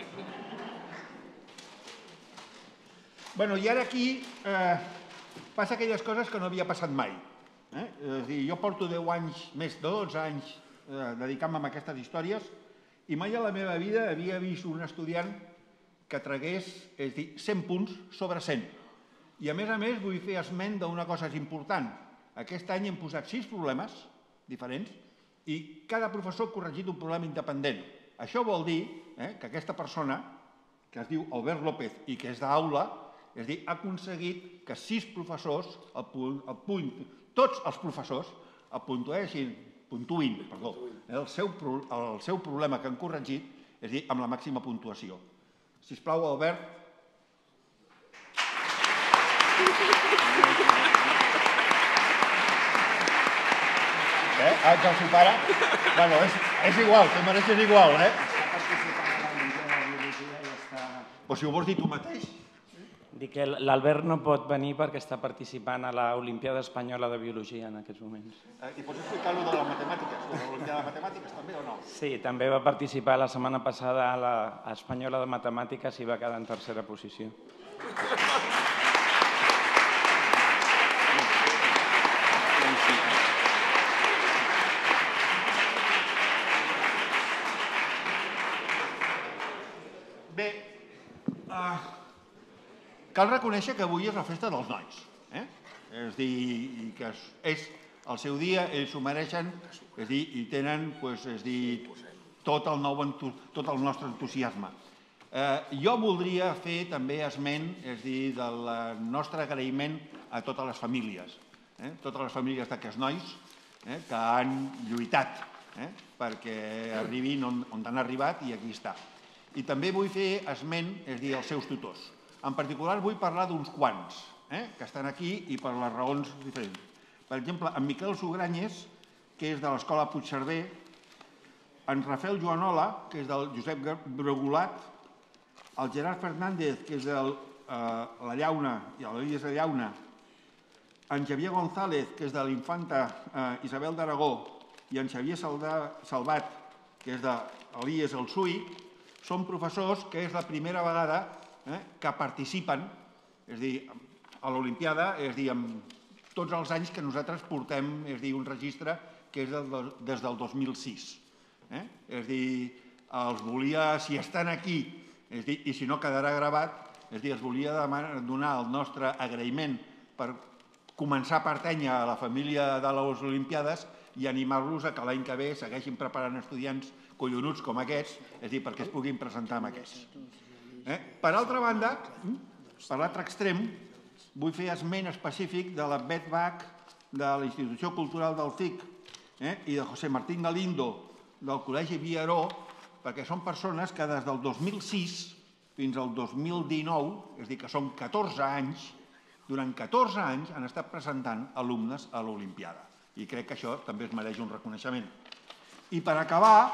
Bueno, i ara aquí passa aquelles coses que no havia passat mai. És a dir, jo porto 10 anys, més de 12 anys, dedicant-me a aquestes històries i mai a la meva vida havia vist un estudiant que tragués, és a dir, 100 punts sobre 100. I a més vull fer esment d'una cosa important. Aquest any hem posat 6 problemes diferents i cada professor ha corregit un problema independent. Això vol dir que aquesta persona, que es diu Albert López i que és d'aula, és a dir, ha aconseguit que 6 professors, tots els professors, puntuïn el seu problema que han corregit, és a dir, amb la màxima puntuació. Sisplau, Albert. Ets el seu pare? Bueno, és igual, te mereixes igual, Està participant a l'Olimpiada de Biologia i està... Però si ho vols dir tu mateix. Dic que l'Albert no pot venir perquè està participant a l'Olimpiada Espanyola de Biologia en aquests moments. I pots explicar-lo de les matemàtiques, de l'Olimpiada de Matemàtiques també o no? Sí, també va participar la setmana passada a l'Espanyola de Matemàtiques i va quedar en tercera posició. Bé, cal reconèixer que avui és la festa dels nois. És a dir, que és el seu dia, ells s'ho mereixen, és a dir, i tenen tot el nostre entusiasme. Jo voldria fer també esment, és a dir, del nostre agraïment a totes les famílies d'aquests nois que han lluitat perquè arribin on han arribat i aquí està. I també vull fer esment, és a dir, als seus tutors. En particular vull parlar d'uns quants que estan aquí i per les raons diferents. Per exemple, en Miquel Sugranyes, que és de l'Escola Puigcerver, en Rafael Joanola, que és del Josep Bregulat, el Gerard Fernández, que és de la Llauna i l'Elies de Llauna, en Xavier González, que és de l'Infanta Isabel d'Aragó, i en Xavier Salvat, que és de l'Elies Alsui, són professors que és la primera vegada que participen, és a dir, a l'Olimpiada, és a dir, tots els anys que nosaltres portem, és a dir, un registre que és des del 2006. És a dir, els volia, si estan aquí, i si no quedarà gravat, és a dir, els volia donar el nostre agraïment per començar a pertànyer a la família de les Olimpiades i animar-los a que l'any que ve segueixin preparant estudiants collonuts com aquests, és a dir, perquè es puguin presentar amb aquests. Per altra banda, per l'altre extrem, vull fer esment específic de la Beth Bach de la Institució Cultural del TIC i de José Martín Galindo del Col·legi Viaró, perquè són persones que des del 2006 fins al 2019, és a dir, que són 14 anys, durant 14 anys han estat presentant alumnes a l'Olimpiada. I crec que això també es mereix un reconeixement. I per acabar...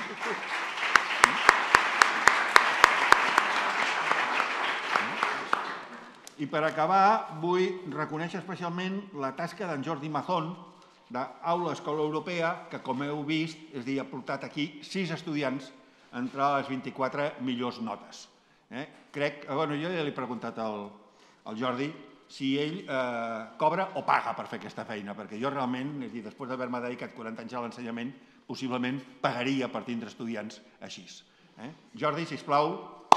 vull reconèixer especialment la tasca d'en Jordi Mazón, d'Aula Escola Europea, que, com heu vist, és a dir, ha portat aquí 6 estudiants entre les 24 millors notes. Crec, bueno, jo ja li he preguntat al Jordi si ell cobra o paga per fer aquesta feina, perquè jo realment, és a dir, després d'haver-me dedicat 40 anys a l'ensenyament, possiblement pagaria per tindre estudiants així. Jordi, sisplau.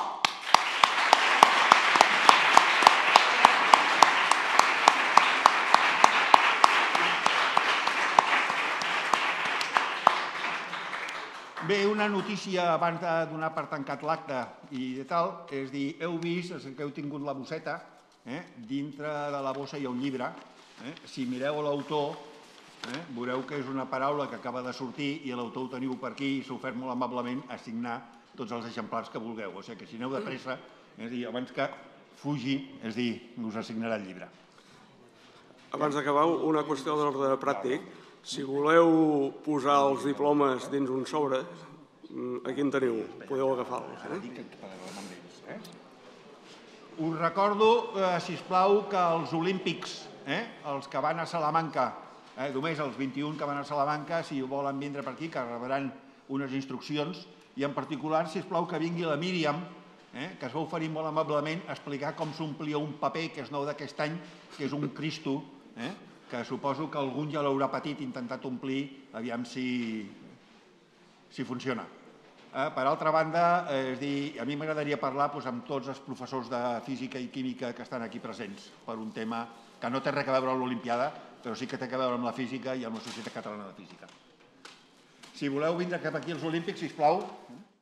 Bé, una notícia abans de donar per tancat l'acte i tal, és dir, heu vist que heu tingut la bosseta, dintre de la bossa hi ha un llibre, si mireu l'autor, veureu que és una paraula que acaba de sortir i l'autor ho teniu per aquí i s'ha ofert molt amablement a signar tots els exemplars que vulgueu, o sigui que si aneu de pressa, és dir, abans que fugi, és dir, us assignarà el llibre. Abans d'acabar, una qüestió d'ordre pràctic. Si voleu posar els diplomes dins un sobre, aquí en teniu, podeu agafar-los. Us recordo, sisplau, que els olímpics, els que van a Salamanca, només els 21 que van a Salamanca, si volen vindre per aquí, que rebran unes instruccions, i en particular, sisplau, que vingui la Míriam, que es va oferir molt amablement a explicar com s'omplia un paper que és nou d'aquest any, que és un Cristo, que suposo que algun ja l'haurà patit intentat omplir, aviam si funciona. Per altra banda, és dir, a mi m'agradaria parlar amb tots els professors de física i química que estan aquí presents per un tema que no té res a veure amb l'Olimpiada, però sí que té a veure amb la física i amb la Societat Catalana de Física. Si voleu vindre cap aquí als Olímpics, sisplau.